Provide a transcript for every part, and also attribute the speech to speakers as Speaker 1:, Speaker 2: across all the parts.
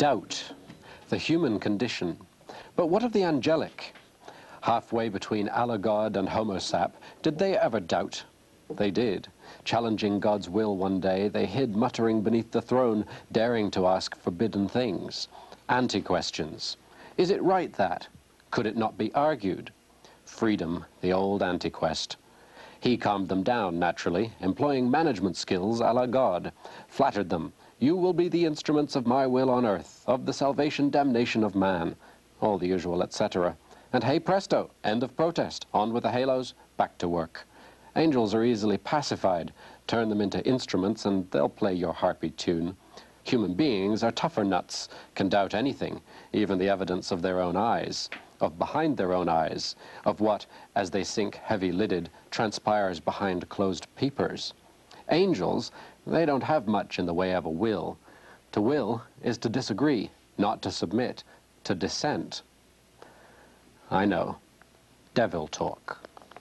Speaker 1: Doubt, the human condition. But what of the angelic? Halfway between Allah God and Homo sap, did they ever doubt? They did. Challenging God's will one day, they hid muttering beneath the throne, daring to ask forbidden things. Anti-questions. Is it right that? Could it not be argued? Freedom, the old anti-quest. He calmed them down, naturally, employing management skills a la God. Flattered them. You will be the instruments of my will on earth, of the salvation damnation of man. All the usual, etc. And hey presto, end of protest. On with the halos, back to work. Angels are easily pacified. Turn them into instruments and they'll play your heartbeat tune. Human beings are tougher nuts, can doubt anything, even the evidence of their own eyes, of behind their own eyes, of what, as they sink heavy-lidded, transpires behind closed peepers. Angels, they don't have much in the way of a will. To will is to disagree, not to submit, to dissent. I know. Devil talk.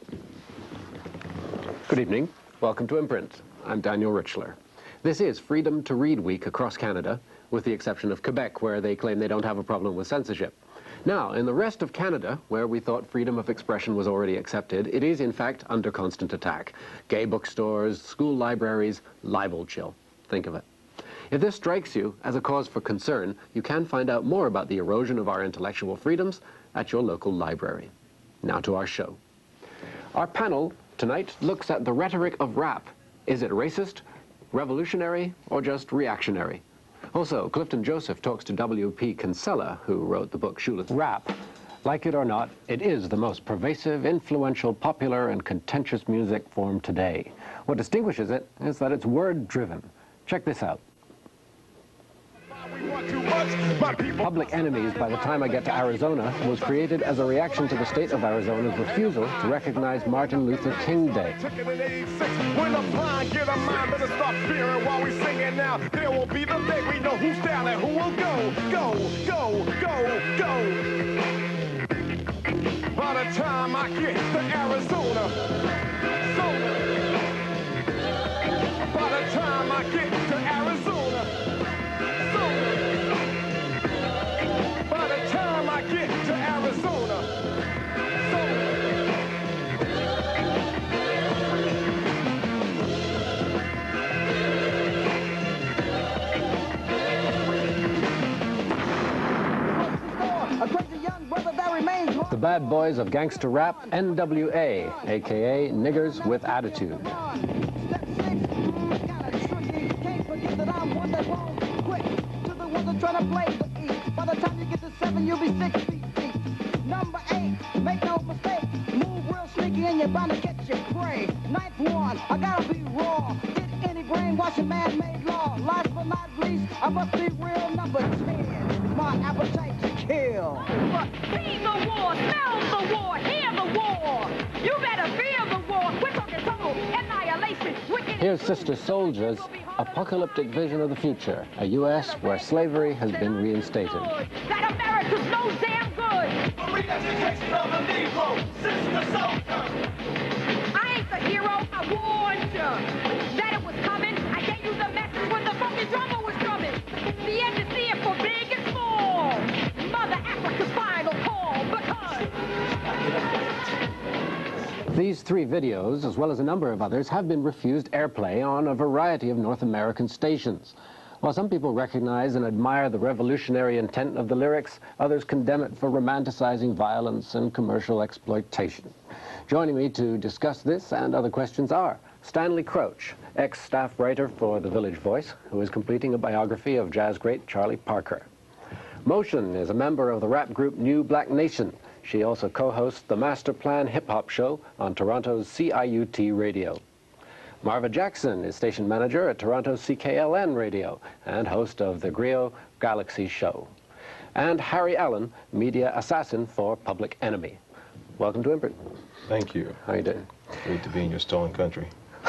Speaker 1: Good evening. Welcome to Imprint. I'm Daniel Richler. This is Freedom to Read Week across Canada, with the exception of Quebec, where they claim they don't have a problem with censorship. Now, in the rest of Canada, where we thought freedom of expression was already accepted, it is in fact under constant attack. Gay bookstores, school libraries, libel chill. Think of it. If this strikes you as a cause for concern, you can find out more about the erosion of our intellectual freedoms at your local library. Now to our show. Our panel tonight looks at the rhetoric of rap. Is it racist, revolutionary, or just reactionary? Also, Clifton Joseph talks to W.P. Kinsella, who wrote the book Shoeless. Rap, like it or not, it is the most pervasive, influential, popular, and contentious music form today. What distinguishes it is that it's word-driven. Check this out. Public Enemies, by the time I get to Arizona, was created as a reaction to the state of Arizona's refusal to recognize Martin Luther King Day.
Speaker 2: When the blind get a mind, better stop fearing while we singing now. There will be the day we know who's down and who will go, go, go, go, go. By the time I get to Arizona, by the time I get to Arizona, by the time I get to Arizona,
Speaker 1: the bad boys of gangster rap, NWA, aka Niggers with Attitude.
Speaker 3: By the time you get to 7, you'll be 6 feet deep. Number 8, make no mistake, move real sneaky and you're bound to catch your prey. Ninth one, I gotta be raw. Get any brainwashing man-made law. Last but not least, I must be real. Number 10, my appetite to kill.
Speaker 4: See the war, smell the war, hear the war. You better fear the war. We're talking total annihilation.
Speaker 1: Here's Sister Soldier's apocalyptic vision of the future, a U.S. where slavery has been reinstated.
Speaker 4: That America's no damn good.
Speaker 2: the re-education of the Negro, Sister Soldier.
Speaker 4: I ain't the hero, I warned you that it was coming. I gave you the message when the funky drummer was drumming. The end is near for big and small. Mother Africa's final call, because
Speaker 1: These 3 videos, as well as a number of others, have been refused airplay on a variety of North American stations. While some people recognize and admire the revolutionary intent of the lyrics, others condemn it for romanticizing violence and commercial exploitation. Joining me to discuss this and other questions are Stanley Crouch, ex-staff writer for The Village Voice, who is completing a biography of jazz great Charlie Parker. Motion is a member of the rap group New Black Nation. She also co-hosts the Master Plan Hip-Hop Show on Toronto's CIUT Radio. Marva Jackson is station manager at Toronto's CKLN Radio and host of the Griot Galaxy Show. And Harry Allen, media assassin for Public Enemy. Welcome to Imprint.
Speaker 5: Thank you.
Speaker 1: How are you doing?
Speaker 5: Great to be in your stolen country.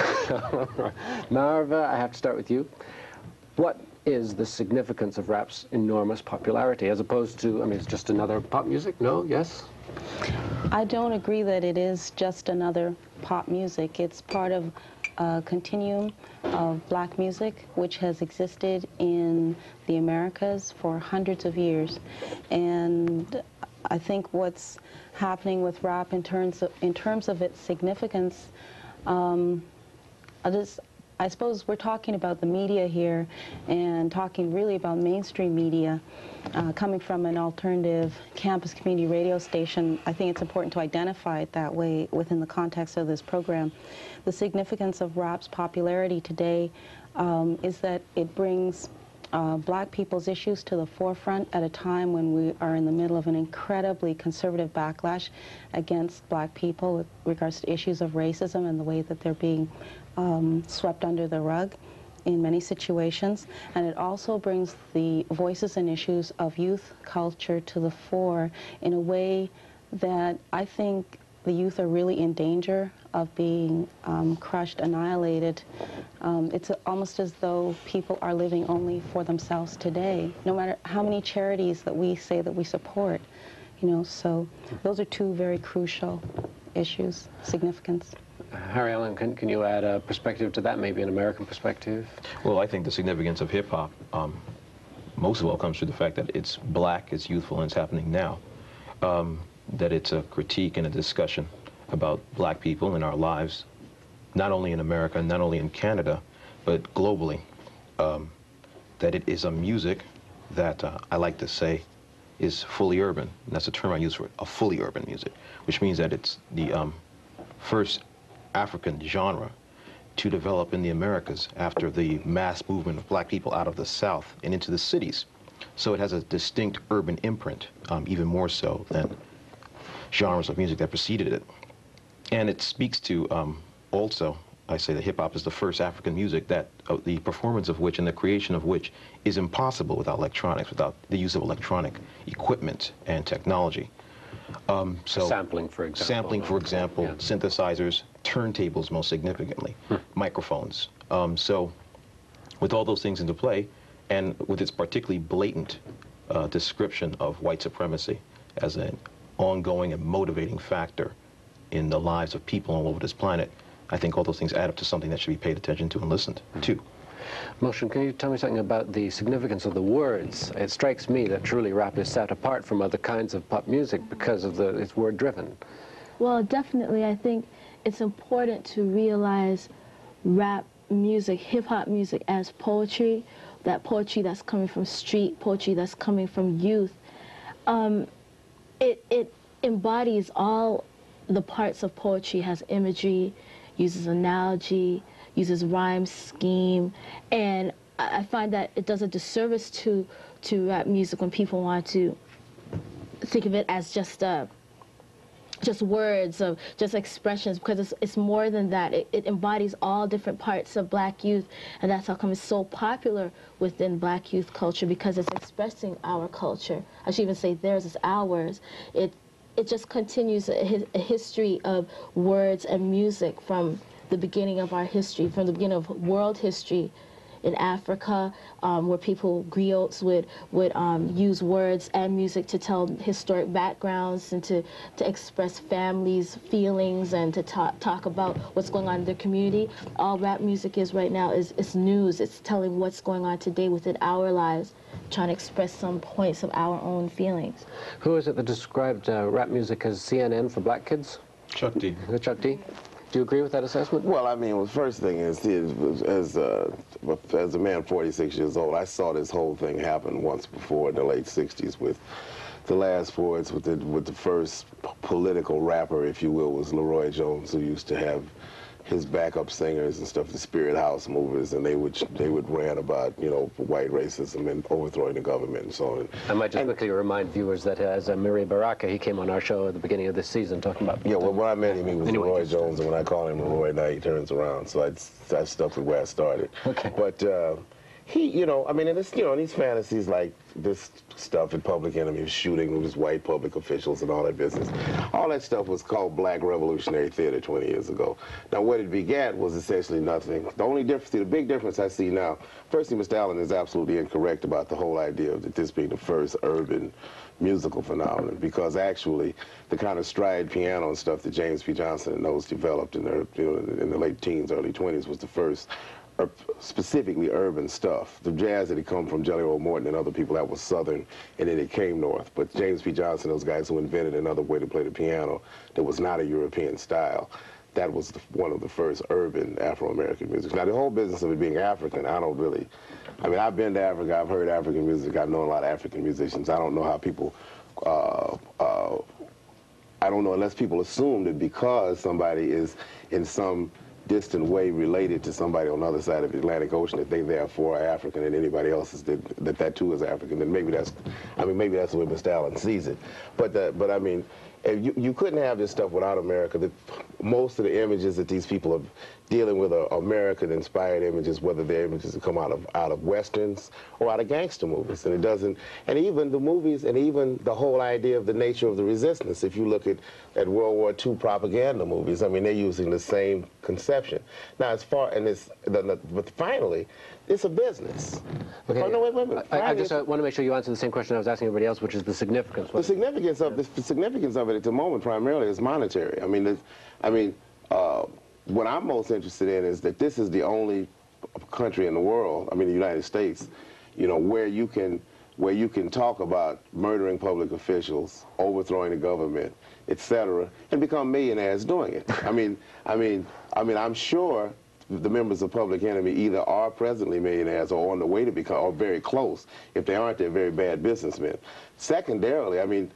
Speaker 1: Marva, I have to start with you. What is the significance of rap's enormous popularity as opposed to, I mean, it's just another pop music? No? Yes?
Speaker 6: I don't agree that it is just another pop music. It's part of continuum of black music, which has existed in the Americas for hundreds of years. And I think what's happening with rap in terms of its significance, I suppose we're talking about the media here and talking really about mainstream media. Coming from an alternative campus community radio station, I think it's important to identify it that way within the context of this program. The significance of rap's popularity today is that it brings black people's issues to the forefront at a time when we are in the middle of an incredibly conservative backlash against black people with regards to issues of racism and the way that they're being swept under the rug in many situations. And it also brings the voices and issues of youth culture to the fore in a way that I think the youth are really in danger of being crushed, annihilated. It's almost as though people are living only for themselves today, no matter how many charities that we say that we support. You know, so those are two very crucial issues, significance.
Speaker 1: Harry Allen, can you add a perspective to that, maybe an American perspective?
Speaker 5: Well, I think the significance of hip-hop most of all comes through the fact that it's black, it's youthful, and it's happening now. That it's a critique and a discussion about black people in our lives, not only in America, not only in Canada, but globally. That it is a music that I like to say is fully urban. And that's a term I use for it, a fully urban music, which means that it's the first African genre to develop in the Americas after the mass movement of black people out of the South and into the cities. So it has a distinct urban imprint, even more so than genres of music that preceded it. And it speaks to also, I say that hip-hop is the first African music that the performance of which and the creation of which is impossible without electronics, without the use of electronic equipment and technology. So
Speaker 1: sampling, for example.
Speaker 5: Sampling, for example,
Speaker 1: yeah.
Speaker 5: Synthesizers, turntables most significantly, microphones. So with all those things into play, and with its particularly blatant description of white supremacy as an ongoing and motivating factor in the lives of people all over this planet, I think all those things add up to something that should be paid attention to and listened to.
Speaker 1: Motion, can you tell me something about the significance of the words? It strikes me that truly rap is set apart from other kinds of pop music because of it's word-driven.
Speaker 7: Well, definitely, I think it's important to realize rap music, hip-hop music as poetry, that poetry that's coming from street, poetry that's coming from youth. It embodies all the parts of poetry, has imagery, uses analogy, uses rhyme scheme, and I find that it does a disservice to rap music when people want to think of it as just words, of just expressions, because it's more than that. It embodies all different parts of black youth, and that's how come it's so popular within black youth culture, because it's expressing our culture. I should even say theirs is ours. It just continues a history of words and music from the beginning of our history, from the beginning of world history in Africa, where people, griots, would use words and music to tell historic backgrounds and to express families' feelings and to talk about what's going on in their community. All rap music is right now is news. It's telling what's going on today within our lives, trying to express some points of our own feelings.
Speaker 1: Who is it that described rap music as CNN for black kids?
Speaker 5: Chuck D.
Speaker 1: Chuck D? Do you agree with that assessment?
Speaker 8: Well, I mean, the first thing is, as a man 46 years old, I saw this whole thing happen once before in the late 60s with the last words with the first political rapper, if you will, was Leroy Jones, who used to have his backup singers and stuff, the Spirit House movers, and they would rant about, you know, white racism and overthrowing the government and so on.
Speaker 1: I might just quickly remind viewers that as Miri Baraka, he came on our show at the beginning of this season talking about...
Speaker 8: Yeah, well, when I met him, he was Leroy Jones, and when I call him Leroy, now he turns around, so I stuck with where I started.
Speaker 1: Okay.
Speaker 8: But he, you know, I mean, and it's, you know, these fantasies like this stuff in Public Enemy, shooting with white public officials and all that business, all that stuff was called Black Revolutionary Theater 20 years ago. Now, what it begat was essentially nothing. The only difference, the big difference I see now, firstly, Mr. Allen is absolutely incorrect about the whole idea of this being the first urban musical phenomenon, because actually the kind of stride piano and stuff that James P. Johnson and those developed in the, you know, in the late teens, early 20s was the first specifically urban stuff. The jazz that had come from Jelly Roll Morton and other people, that was southern, and then it came north. But James P. Johnson, those guys who invented another way to play the piano that was not a European style, that was one of the first urban Afro-American music. Now, the whole business of it being African, I don't really, I mean, I've been to Africa, I've heard African music, I've known a lot of African musicians. I don't know how people, I don't know, unless people assume that because somebody is in some distant way related to somebody on the other side of the Atlantic Ocean, that they therefore are African and anybody else is that too is African, then maybe that's, I mean, maybe that's the way Mr. Allen sees it. But I mean, you couldn't have this stuff without America. Most of the images that these people are dealing with are American-inspired images, whether they're images that come out of Westerns or out of gangster movies. And it doesn't, and even the movies, and even the whole idea of the nature of the resistance. If you look at World War II propaganda movies, I mean, they're using the same conception. Now, as far, and it's, but finally, it's a business.
Speaker 1: Okay.
Speaker 8: Oh, no, wait a minute.
Speaker 1: I just want to make sure you answer the same question I was asking everybody else, which is the significance.
Speaker 8: The significance of it at the moment primarily is monetary. I mean, what I'm most interested in is that this is the only country in the world, I mean the United States, you know, where you can talk about murdering public officials, overthrowing the government, etc., and become millionaires doing it. I'm sure the members of Public Enemy either are presently millionaires or on the way to become, or very close. If they aren't, they're very bad businessmen. Secondarily,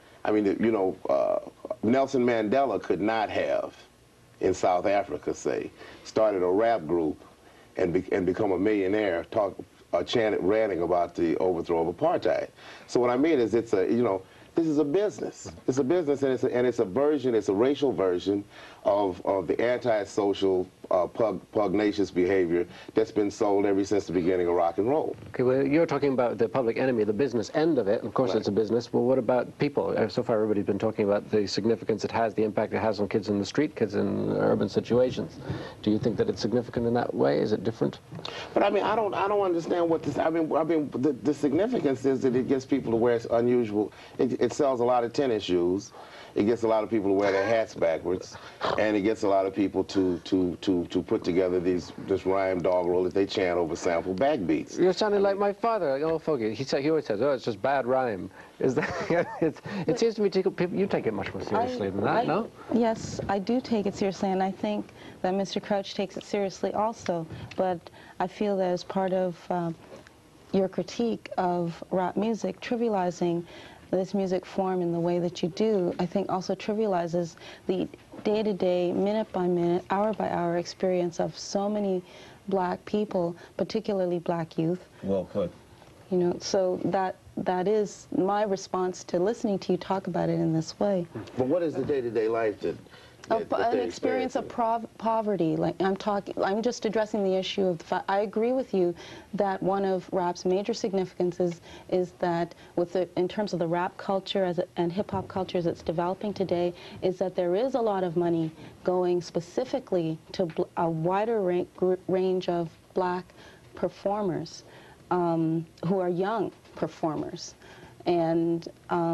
Speaker 8: Nelson Mandela could not have, in South Africa, say, started a rap group and become a millionaire, ranting about the overthrow of apartheid. So what I mean is, it's a, you know, this is a business. It's a business, and it's a version, it's a racial version of the anti-social, pugnacious behavior that's been sold ever since the beginning of rock and roll.
Speaker 1: Okay, well, you're talking about the Public Enemy, the business end of it, and of course it's a business. Well, what about people? So far everybody's been talking about the significance it has, the impact it has on kids in the street, kids in urban situations. Do you think that it's significant in that way? Is it different?
Speaker 8: But I mean, I don't understand what this, I mean, the significance is that it gets people to wear unusual, it sells a lot of tennis shoes. It gets a lot of people to wear their hats backwards, and it gets a lot of people to put together this rhyme doggerel that they chant over sample backbeats.
Speaker 1: You're sounding like my father, like old fogey. He always says, "Oh, it's just bad rhyme." Is that? It seems to me you take it much more seriously than that, no?
Speaker 6: Yes, I do take it seriously, and I think that Mr. Crouch takes it seriously also. But I feel that as part of your critique of rap music, trivializing this music form in the way that you do, I think also trivializes the day-to-day, minute-by-minute, hour-by-hour experience of so many black people, particularly black youth.
Speaker 5: Well put.
Speaker 6: You know, so that is my response to listening to you talk about it in this way.
Speaker 8: But what is the day-to-day life that
Speaker 6: an experience of poverty. Like I'm just addressing the issue of the fact. I agree with you that one of rap's major significances is that, in terms of the rap culture and hip hop culture as it's developing today, is that there is a lot of money going specifically to a wider range of black performers who are young performers, and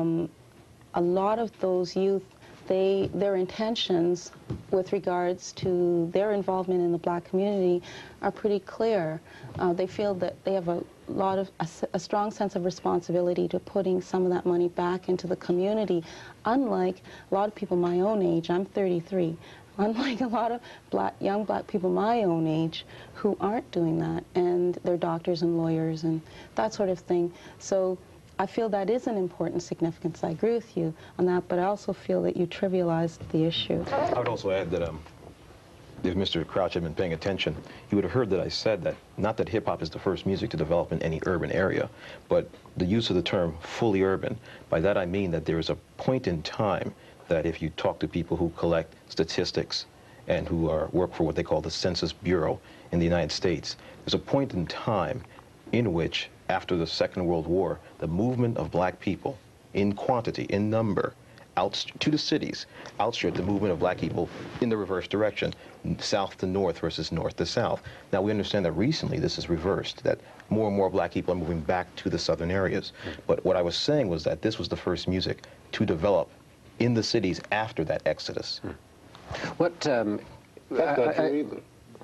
Speaker 6: a lot of those youth, their intentions with regards to their involvement in the black community are pretty clear. They feel that they have a strong sense of responsibility to putting some of that money back into the community, unlike a lot of people my own age. I'm 33. Unlike a lot of young black people my own age who aren't doing that, and they're doctors and lawyers and that sort of thing. So I feel that is an important significance. I agree with you on that, but I also feel that you trivialized the issue.
Speaker 5: I would also add that if Mr. Crouch had been paying attention, he would have heard that I said that, not that hip-hop is the first music to develop in any urban area, but the use of the term fully urban. By that I mean that there is a point in time that if you talk to people who collect statistics and who work for what they call the Census Bureau in the United States, there's a point in time in which, after the Second World War, the movement of black people in quantity, in number, out to the cities, outstripped the movement of black people in the reverse direction, south to north versus north to south. Now, we understand that recently this is reversed, that more and more black people are moving back to the southern areas. But what I was saying was that this was the first music to develop in the cities after that exodus.
Speaker 1: What,
Speaker 8: That's not true either.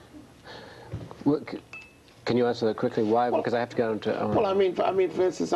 Speaker 1: Can you answer that quickly? Why? Because I have to get on to...
Speaker 8: Well, I mean, for instance,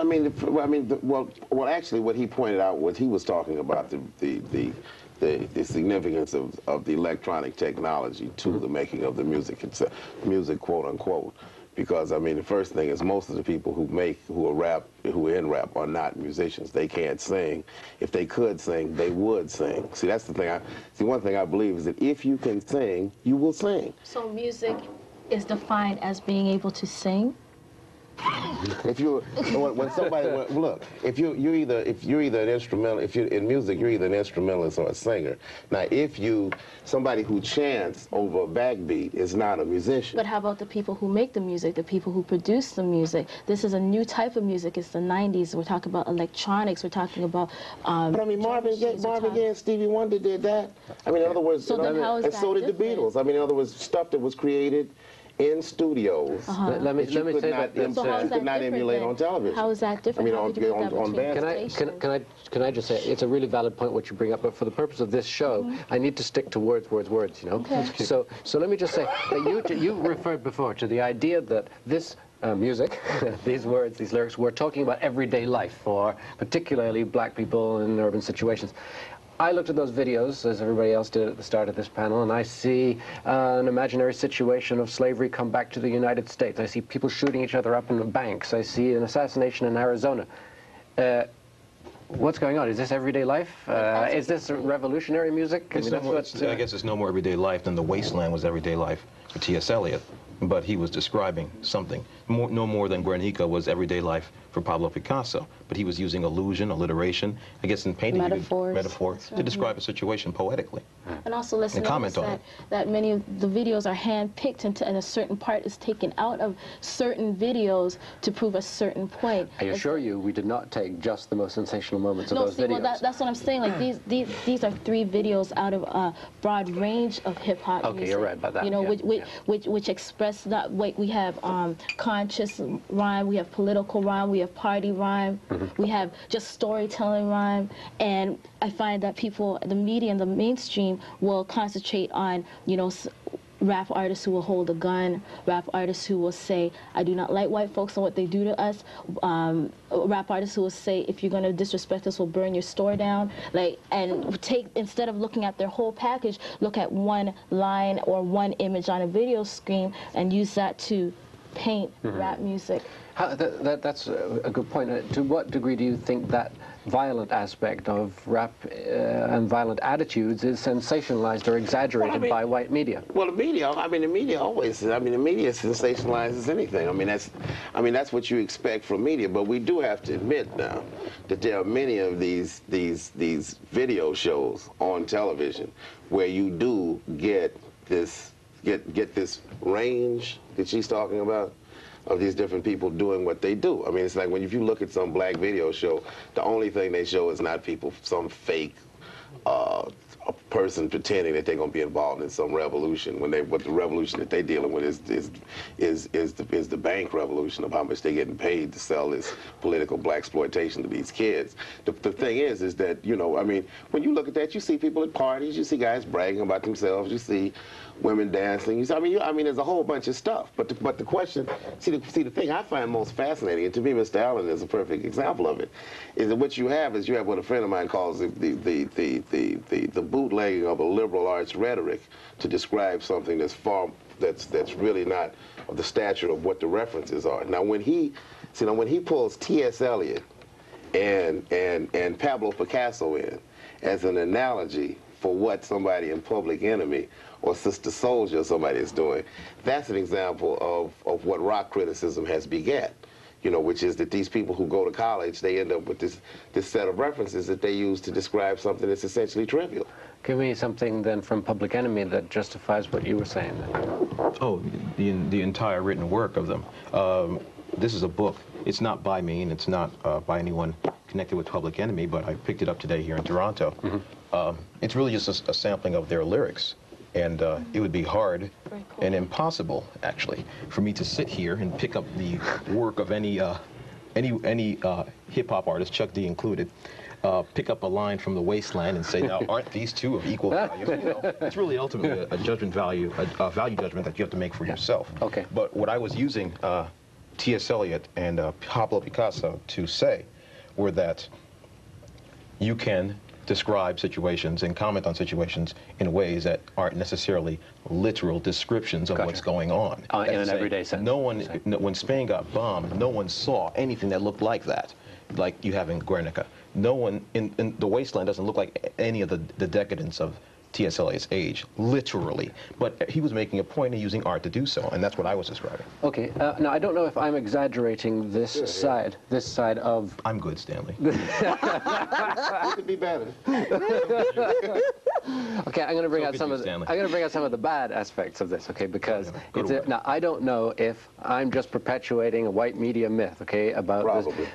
Speaker 8: well, actually, what he pointed out was he was talking about the significance of the electronic technology to the making of the music itself, music, quote unquote. Because I mean, the first thing is most of the people who are in rap are not musicians. They can't sing. If they could sing, they would sing. See, that's the thing. One thing I believe is that if you can sing, you will sing.
Speaker 7: So music is defined as being able to sing?
Speaker 8: If you, when somebody, look, if you're either an instrumental, if you're in music, you're either an instrumentalist or a singer. Now, somebody who chants over a backbeat is not a musician.
Speaker 7: But how about the people who make the music, the people who produce the music? This is a new type of music. It's the 90s. We're talking about electronics. We're talking about.
Speaker 8: But I mean, Marvin Gaye and Stevie Wonder did that. I mean, in other words,
Speaker 7: so then how is
Speaker 8: and
Speaker 7: that
Speaker 8: so did the
Speaker 7: different?
Speaker 8: Beatles. I mean, in other words, stuff that was created in studios.
Speaker 1: Let me say that.
Speaker 7: So how is that
Speaker 8: could not emulate
Speaker 7: then?
Speaker 8: on television.
Speaker 7: How is that different?
Speaker 8: I mean,
Speaker 7: How would you put that
Speaker 8: on
Speaker 7: between
Speaker 8: bands.
Speaker 1: Can I just say, it's a really valid point what you bring up, but for the purpose of this show, I need to stick to words, you know?
Speaker 7: Okay.
Speaker 1: So let me just say that you referred before to the idea that this music, these words, these lyrics, we're talking about everyday life for particularly black people in urban situations. I looked at those videos, as everybody else did at the start of this panel, and I see an imaginary situation of slavery come back to the United States. I see people shooting each other up in the banks. I see an assassination in Arizona. What's going on? Is this everyday life? Is this revolutionary music?
Speaker 5: I guess it's no more everyday life than The Wasteland was everyday life for T.S. Eliot. But he was describing something. No more than Guernica was everyday life for Pablo Picasso. But he was using illusion, alliteration, I guess in painting, metaphor to describe a situation poetically.
Speaker 7: And also, let's notice that many of the videos are hand-picked and a certain part is taken out of certain videos to prove a certain point.
Speaker 1: I assure you, we did not take just the most sensational moments of those videos.
Speaker 7: Well, that's what I'm saying. Like these are 3 videos out of a broad range of hip-hop music.
Speaker 1: Okay, you're right about that.
Speaker 7: You know, which express that. We have conscious rhyme, we have political rhyme, we have party rhyme, we have just storytelling rhyme, and I find that people, the media and the mainstream, will concentrate on, you know, rap artists who will hold a gun, rap artists who will say, I do not like white folks and what they do to us, rap artists who will say, if you're going to disrespect us, we'll burn your store down, like, and instead of looking at their whole package, look at one line or one image on a video screen and use that to paint rap music.
Speaker 1: That's a good point. To what degree do you think that violent aspect of rap and violent attitudes is sensationalized or exaggerated by white media?
Speaker 8: Well, the media always, the media sensationalizes anything. I mean, that's what you expect from media, but we do have to admit now that there are many of these video shows on television where you do get this range that she's talking about, of these different people doing what they do. I mean, it's like if you look at some black video show, the only thing they show is not people, some fake a person pretending that they're going to be involved in some revolution when what the revolution that they're dealing with is the bank revolution of how much they're getting paid to sell this political blaxploitation to these kids. The thing is that, you know, I mean, when you look at that, you see people at parties, you see guys bragging about themselves, you see women dancing. I mean, there's a whole bunch of stuff. But the question, the thing I find most fascinating, and to me, Mr. Allen is a perfect example of it, is that what you have what a friend of mine calls the bootlegging of a liberal arts rhetoric to describe something that's really not of the stature of what the references are. Now, when he pulls T.S. Eliot and Pablo Picasso in as an analogy for what somebody in Public Enemy or Sister Souljah or somebody is doing, that's an example of what rock criticism has begat. You know, which is that these people who go to college, they end up with this set of references that they use to describe something that's essentially trivial.
Speaker 1: Give me something then from Public Enemy that justifies what you were saying then.
Speaker 5: Oh, the entire written work of them. this is a book. It's not by me, and it's not by anyone connected with Public Enemy, but I picked it up today here in Toronto. It's really just a sampling of their lyrics. And it would be hard and impossible, actually, for me to sit here and pick up the work of any hip-hop artist, Chuck D included, pick up a line from The Wasteland and say, now, aren't these two of equal value? You know, it's really ultimately a judgment value, a value judgment that you have to make for yourself.
Speaker 1: Okay.
Speaker 5: But what I was using T.S. Eliot and Pablo Picasso to say were that you can describe situations and comment on situations in ways that aren't necessarily literal descriptions of what's going on.
Speaker 1: In an everyday sense.
Speaker 5: No one, when Spain got bombed, no one saw anything that looked like that, like you have in Guernica. No one in The Wasteland doesn't look like any of the decadence of T.S. Eliot's age, literally. But he was making a point of using art to do so, and that's what I was describing.
Speaker 1: Okay, now I don't know if I'm exaggerating this side of...
Speaker 5: I'm good, Stanley.
Speaker 8: It could be better.
Speaker 1: Okay, I'm going to bring out
Speaker 5: Stanley.
Speaker 1: I'm going to bring out some of the bad aspects of this, okay? Because now I don't know if I'm just perpetuating a white media myth, okay, about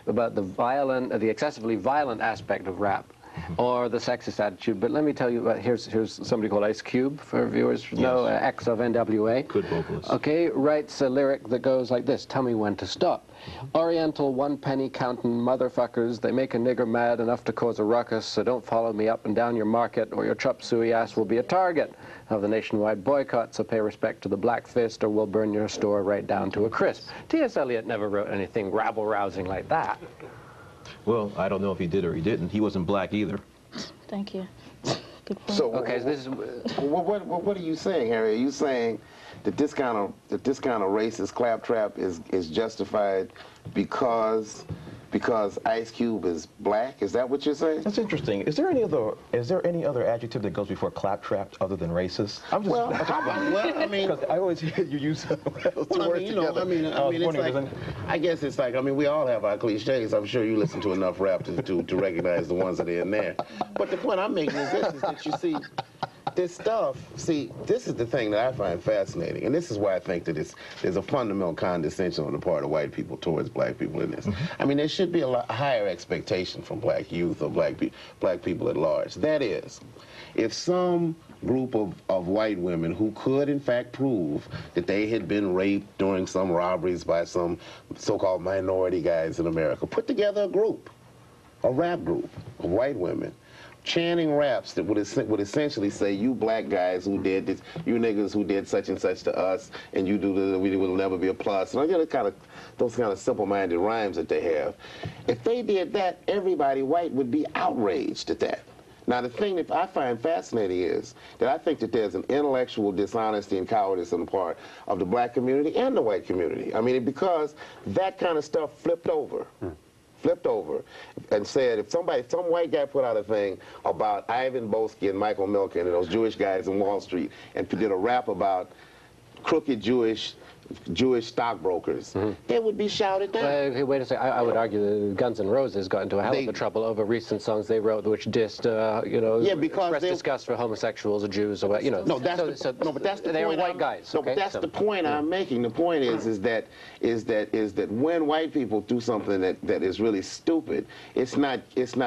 Speaker 1: the excessively violent aspect of rap, or the sexist attitude. But let me tell you, here's somebody called Ice Cube, for viewers who know, ex of NWA.
Speaker 5: Good vocalist.
Speaker 1: Okay, writes a lyric that goes like this: tell me when to stop. Oriental one-penny counting motherfuckers, they make a nigger mad enough to cause a ruckus, so don't follow me up and down your market, or your chop suey ass will be a target of the nationwide boycott, so pay respect to the Black Fist, or we'll burn your store right down to a crisp. T.S. Eliot never wrote anything rabble-rousing like that.
Speaker 5: Well, I don't know if he did or he didn't. He wasn't black either.
Speaker 7: Thank you. Good point.
Speaker 8: So,
Speaker 1: Okay, so this is...
Speaker 8: what are you saying, Harry? Are you saying that this kind of racist claptrap is justified because Ice Cube is black? Is that what you're saying?
Speaker 5: That's interesting. Is there any other adjective that goes before claptrap other than racist? I'm just
Speaker 8: Well, I mean,
Speaker 5: because I always hear you use two words together.
Speaker 8: I guess it's like, we all have our cliches. I'm sure you listen to enough rap to recognize the ones that are in there. But the point I'm making is this, is that you see, this stuff, this is the thing that I find fascinating, and this is why I think that there's a fundamental condescension on the part of white people towards black people in this. I mean, there should be a lot higher expectation from black youth or black people at large. That is, if some group of white women who could in fact prove that they had been raped during some robberies by some so-called minority guys in America, put together a rap group of white women, chanting raps that would essentially say, you black guys who did this, you niggas who did such and such to us, and you do this, we will never be a plus. And those kind of simple-minded rhymes that they have. If they did that, everybody white would be outraged at that. Now, the thing that I find fascinating is that I think that there's an intellectual dishonesty and cowardice on the part of the black community and the white community. I mean, because that kind of stuff flipped over and said, if some white guy put out a thing about Ivan Boesky and Michael Milken and those Jewish guys in Wall Street and did a rap about crooked Jewish stockbrokers, they would be shouted down.
Speaker 1: Wait a second. I would argue that Guns N' Roses got into a hell of a trouble over recent songs they wrote which dissed, expressed disgust for homosexuals or Jews or
Speaker 8: No, but that's the
Speaker 1: they
Speaker 8: point.
Speaker 1: were white guys.
Speaker 8: No, but that's the point I'm making. The point is that when white people do something that is really stupid, it's not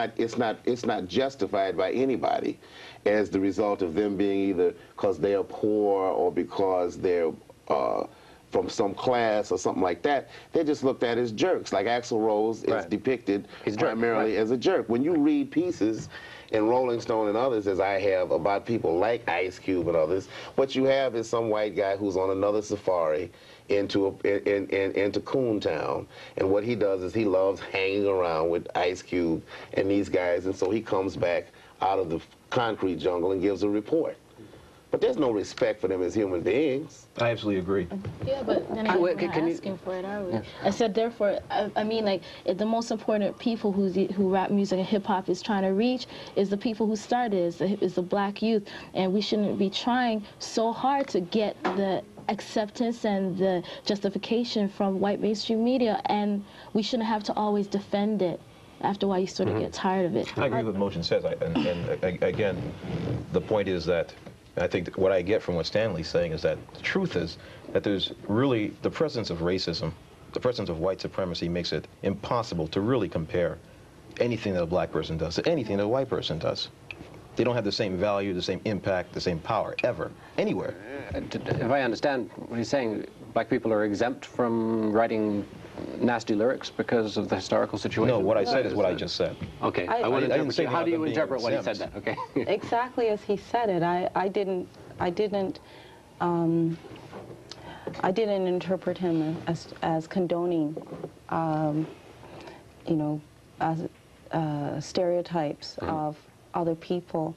Speaker 8: justified by anybody as the result of them being either because they're poor or because they're from some class or something like that. They're just looked at as jerks. Like Axl Rose is depicted primarily as a jerk. When you read pieces in Rolling Stone and others, as I have, about people like Ice Cube and others, what you have is some white guy who's on another safari into Coontown, and what he does is he loves hanging around with Ice Cube and these guys, and so he comes back out of the concrete jungle and gives a report. But there's no respect for them as human beings.
Speaker 5: I absolutely agree.
Speaker 7: Yeah, but then we're not asking for it, are we? Yeah. I said, therefore, I mean, like, the most important people who rap music and hip-hop is trying to reach is the people who started, is the black youth. And we shouldn't be trying so hard to get the acceptance and the justification from white mainstream media, and we shouldn't have to always defend it. After a while, you sort of get tired of it.
Speaker 5: I agree with what Motion says, and again, the point is that I think that what I get from what Stanley's saying is that the truth is that there's really the presence of racism the presence of white supremacy makes it impossible to really compare anything that a black person does to anything that a white person does. They don't have the same value, the same impact, the same power, ever, anywhere.
Speaker 1: If I understand what he's saying, black people are exempt from writing nasty lyrics because of the historical situation?
Speaker 5: No, what I said is what I just said.
Speaker 1: Okay.
Speaker 5: I didn't say
Speaker 1: how do you interpret what he
Speaker 5: exempt.
Speaker 1: said then? Okay.
Speaker 6: Exactly as he said it. I didn't interpret him as condoning, you know, stereotypes of other people.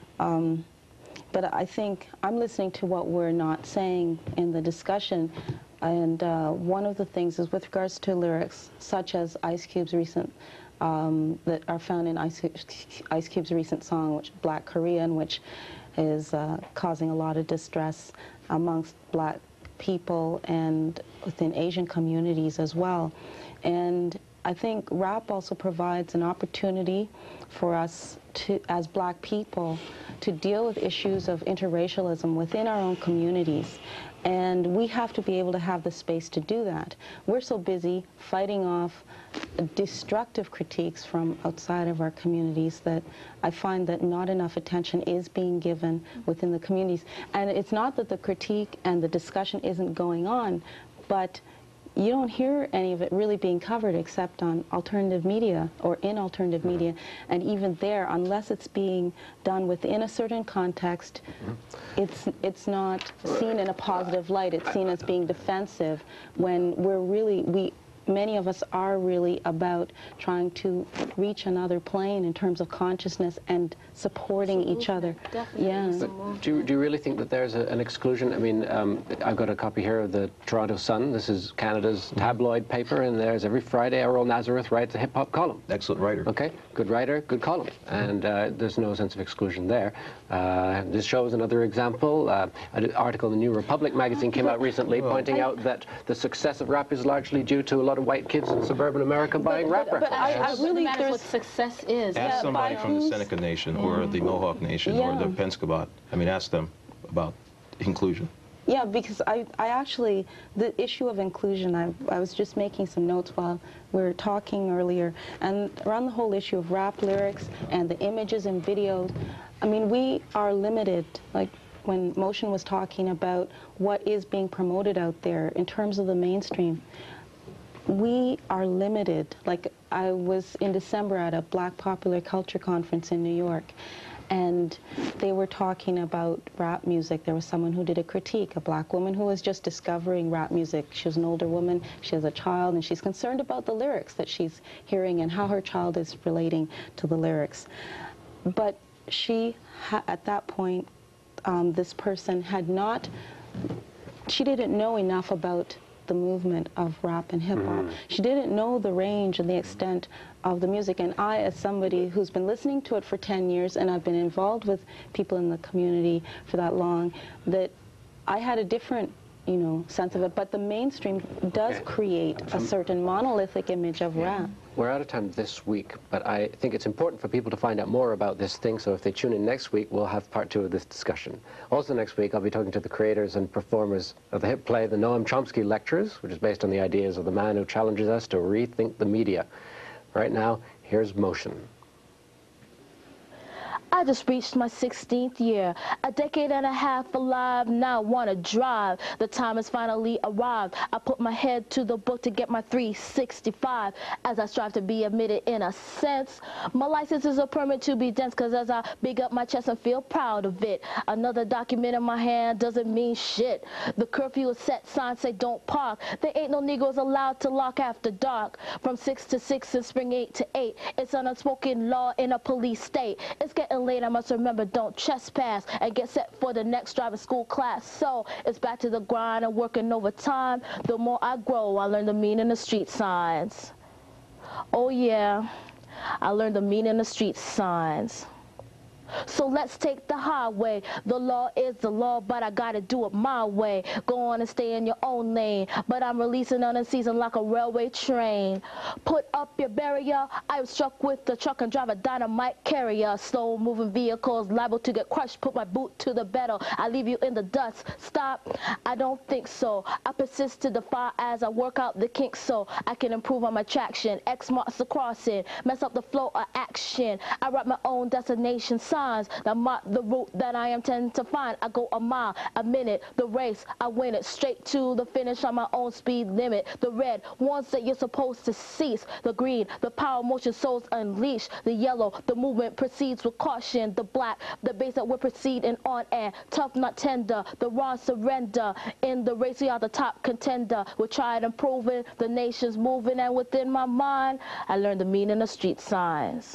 Speaker 6: But I think I'm listening to what we're not saying in the discussion, and one of the things is with regards to lyrics, such as Ice Cube's recent, that are found in Ice Cube's recent song, which Black Korean, which is causing a lot of distress amongst black people and within Asian communities as well. And I think rap also provides an opportunity for us to, as black people, to deal with issues of interracialism within our own communities. And we have to be able to have the space to do that. We're so busy fighting off destructive critiques from outside of our communities that I find that not enough attention is being given within the communities. And it's not that the critique and the discussion isn't going on, but you don't hear any of it really being covered except on alternative media or in alternative media. And even there, unless it's being done within a certain context, it's not seen in a positive light. It's seen as being defensive when we're really, many of us are really about trying to reach another plane in terms of consciousness and supporting each other.
Speaker 7: Definitely.
Speaker 6: Yeah.
Speaker 1: But do you really think that there's an exclusion? I mean, I've got a copy here of the Toronto Sun. This is Canada's tabloid paper, and there's every Friday Errol Nazareth writes a hip-hop column.
Speaker 5: Excellent writer.
Speaker 1: Okay, good writer, good column. And there's no sense of exclusion there. This shows another example. An article in the New Republic magazine came out recently pointing out that the success of rap is largely due to a lot of white kids in suburban America buying rap records.
Speaker 6: But I really,
Speaker 7: matters what success is.
Speaker 5: Ask somebody from the Seneca Nation or the Mohawk Nation or the Penobscot. I mean, ask them about inclusion.
Speaker 6: Yeah, because I actually, the issue of inclusion, I was just making some notes while we were talking earlier, and around the whole issue of rap lyrics and the images and videos, I mean, we are limited, like when Motion was talking about what is being promoted out there in terms of the mainstream. We are limited. Like, I was in December at a Black Popular Culture Conference in New York, and they were talking about rap music. There was someone who did a critique, a black woman who was just discovering rap music. She was an older woman, she has a child, and she's concerned about the lyrics that she's hearing and how her child is relating to the lyrics. But she, at that point, this person had not, she didn't know enough about the movement of rap and hip-hop. She didn't know the range and the extent of the music, and I, as somebody who's been listening to it for 10 years and I've been involved with people in the community for that long, that I had a different, you know, sense of it. But the mainstream does create a certain monolithic image of rap.
Speaker 1: We're out of time this week, but I think it's important for people to find out more about this thing, so if they tune in next week, we'll have part 2 of this discussion. Also next week, I'll be talking to the creators and performers of the hit play, The Noam Chomsky Lectures, which is based on the ideas of the man who challenges us to rethink the media. Right now, here's Motion.
Speaker 7: I just reached my 16th year, a decade and a half alive, now I want to drive. The time has finally arrived. I put my head to the book to get my 365 as I strive to be admitted in a sense. My license is a permit to be dense, cause as I big up my chest and feel proud of it. Another document in my hand doesn't mean shit. The curfew is set, signs say don't park. There ain't no Negroes allowed to lock after dark. From 6 to 6 and spring 8 to 8. It's an unspoken law in a police state. It's getting late, I must remember, don't trespass and get set for the next driving school class. So it's back to the grind and working overtime. The more I grow, I learn the meaning of street signs. Oh yeah, I learned the meaning of street signs. So let's take the highway. The law is the law, but I gotta do it my way. Go on and stay in your own lane, but I'm releasing on a season like a railway train. Put up your barrier. I was struck with the truck and drive a dynamite carrier. Slow moving vehicles liable to get crushed. Put my boot to the battle. I leave you in the dust. Stop? I don't think so. I persist to defy as I work out the kinks so I can improve on my traction. X marks the crossing. Mess up the flow of action. I write my own destination signs that mark the route that I intend to find. I go a mile, a minute, the race, I win it. Straight to the finish on my own speed limit. The red warns that you're supposed to cease. The green, the power motion souls unleash. The yellow, the movement proceeds with caution. The black, the base that we're proceeding on and tough not tender. The raw surrender. In the race we are the top contender. We're trying and proving, the nation's moving, and within my mind I learned the meaning of street signs.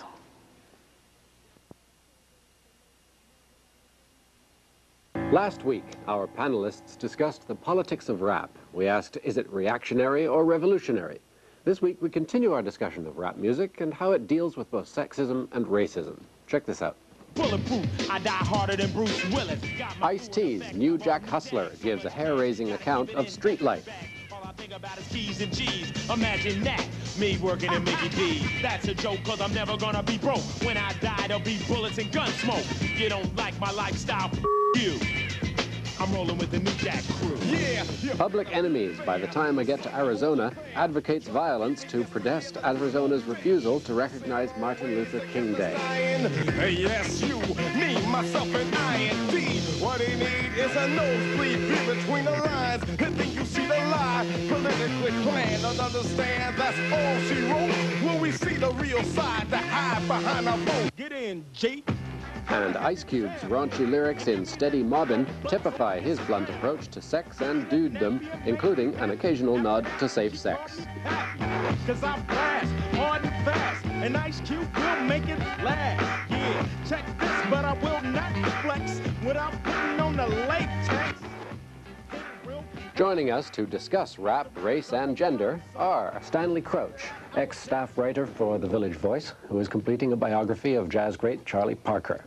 Speaker 1: Last week, our panelists discussed the politics of rap. We asked, is it reactionary or revolutionary? This week, we continue our discussion of rap music and how it deals with both sexism and racism. Check this out.
Speaker 2: Bulletproof, I die harder than Bruce Willis.
Speaker 1: Ice-T's New Jack Hustler gives a hair-raising account of street life.
Speaker 2: All I think about is T's and G's. Imagine that, me working in Mickey D. That's a joke, cause I'm never gonna be broke. When I die, there'll be bullets and gun smoke. You don't like my lifestyle, you. I'm rolling with the New Jack crew. Yeah.
Speaker 1: Public Enemies, by the time I get to Arizona, advocates violence to protest Arizona's refusal to recognize Martin Luther King Day.
Speaker 2: Yes, you, me, myself, and I&D. What they need is a nosebleed view between the lines. And then you see the lie, politically planned. Don't understand, that's all she wrote. When we see the real side, the hide behind our vote. Get in, Jake.
Speaker 1: And Ice Cube's raunchy lyrics in Steady Mobbin' typify his blunt approach to sex and dudedom, including an occasional nod to safe sex.
Speaker 2: Cause I blast hard and fast, and Ice Cube will make it last. Yeah, check this, but I will not flex without putting on the latex.
Speaker 1: Joining us to discuss rap, race, and gender are Stanley Crouch, ex-staff writer for The Village Voice, who is completing a biography of jazz great Charlie Parker.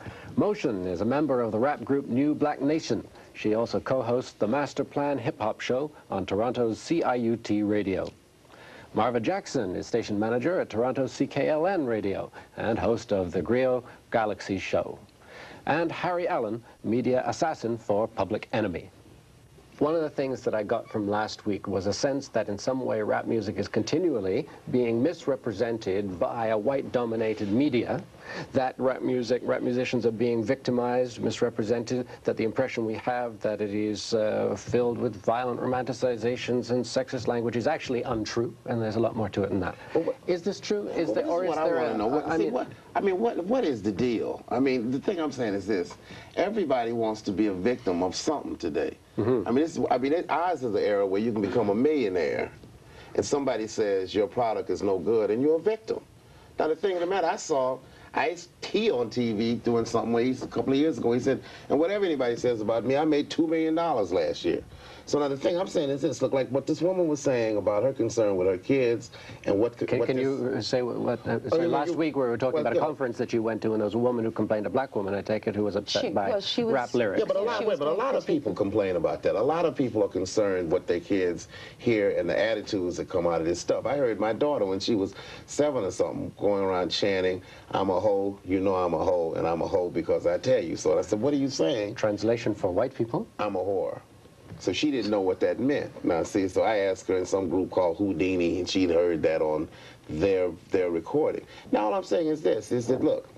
Speaker 1: Motion is a member of the rap group New Black Nation. She also co-hosts the Master Plan hip-hop show on Toronto's CIUT radio. Marva Jackson is station manager at Toronto's CKLN radio and host of the Griot Galaxy show. And Harry Allen, media assassin for Public Enemy. One of the things that I got from last week was a sense that in some way rap music is continually being misrepresented by a white-dominated media, that rap musicians are being victimized, misrepresented, that the impression we have that it is filled with violent romanticizations and sexist language is actually untrue, and there's a lot more to it than that. Is this true? Is there, or is there
Speaker 8: I mean, what is the deal? I mean, the thing I'm saying is this. Everybody wants to be a victim of something today. Mm-hmm. I mean, ours is the era where you can become a millionaire, and somebody says your product is no good, and you're a victim. Now, the thing of the matter, I saw Ice-T on TV doing something where a couple of years ago, he said, and whatever anybody says about me, I made $2 million last year. So now the thing I'm saying is this, look, like what this woman was saying about her concern with her kids and what...
Speaker 1: Can you say what last week we were talking about a conference that you went to, and there was a woman who complained, a black woman, I take it, who was upset by rap lyrics.
Speaker 8: Yeah, but a lot of people complain about that. A lot of people are concerned what their kids hear and the attitudes that come out of this stuff. I heard my daughter when she was 7 or something going around chanting, I'm a hoe, you know I'm a hoe, and I'm a hoe because I tell you so. I said, what are you saying?
Speaker 1: Translation for white people?
Speaker 8: I'm a whore. So she didn't know what that meant. Now, see, so I asked her in some group called Houdini, and she'd heard that on their recording. Now, all I'm saying is this, is that, look,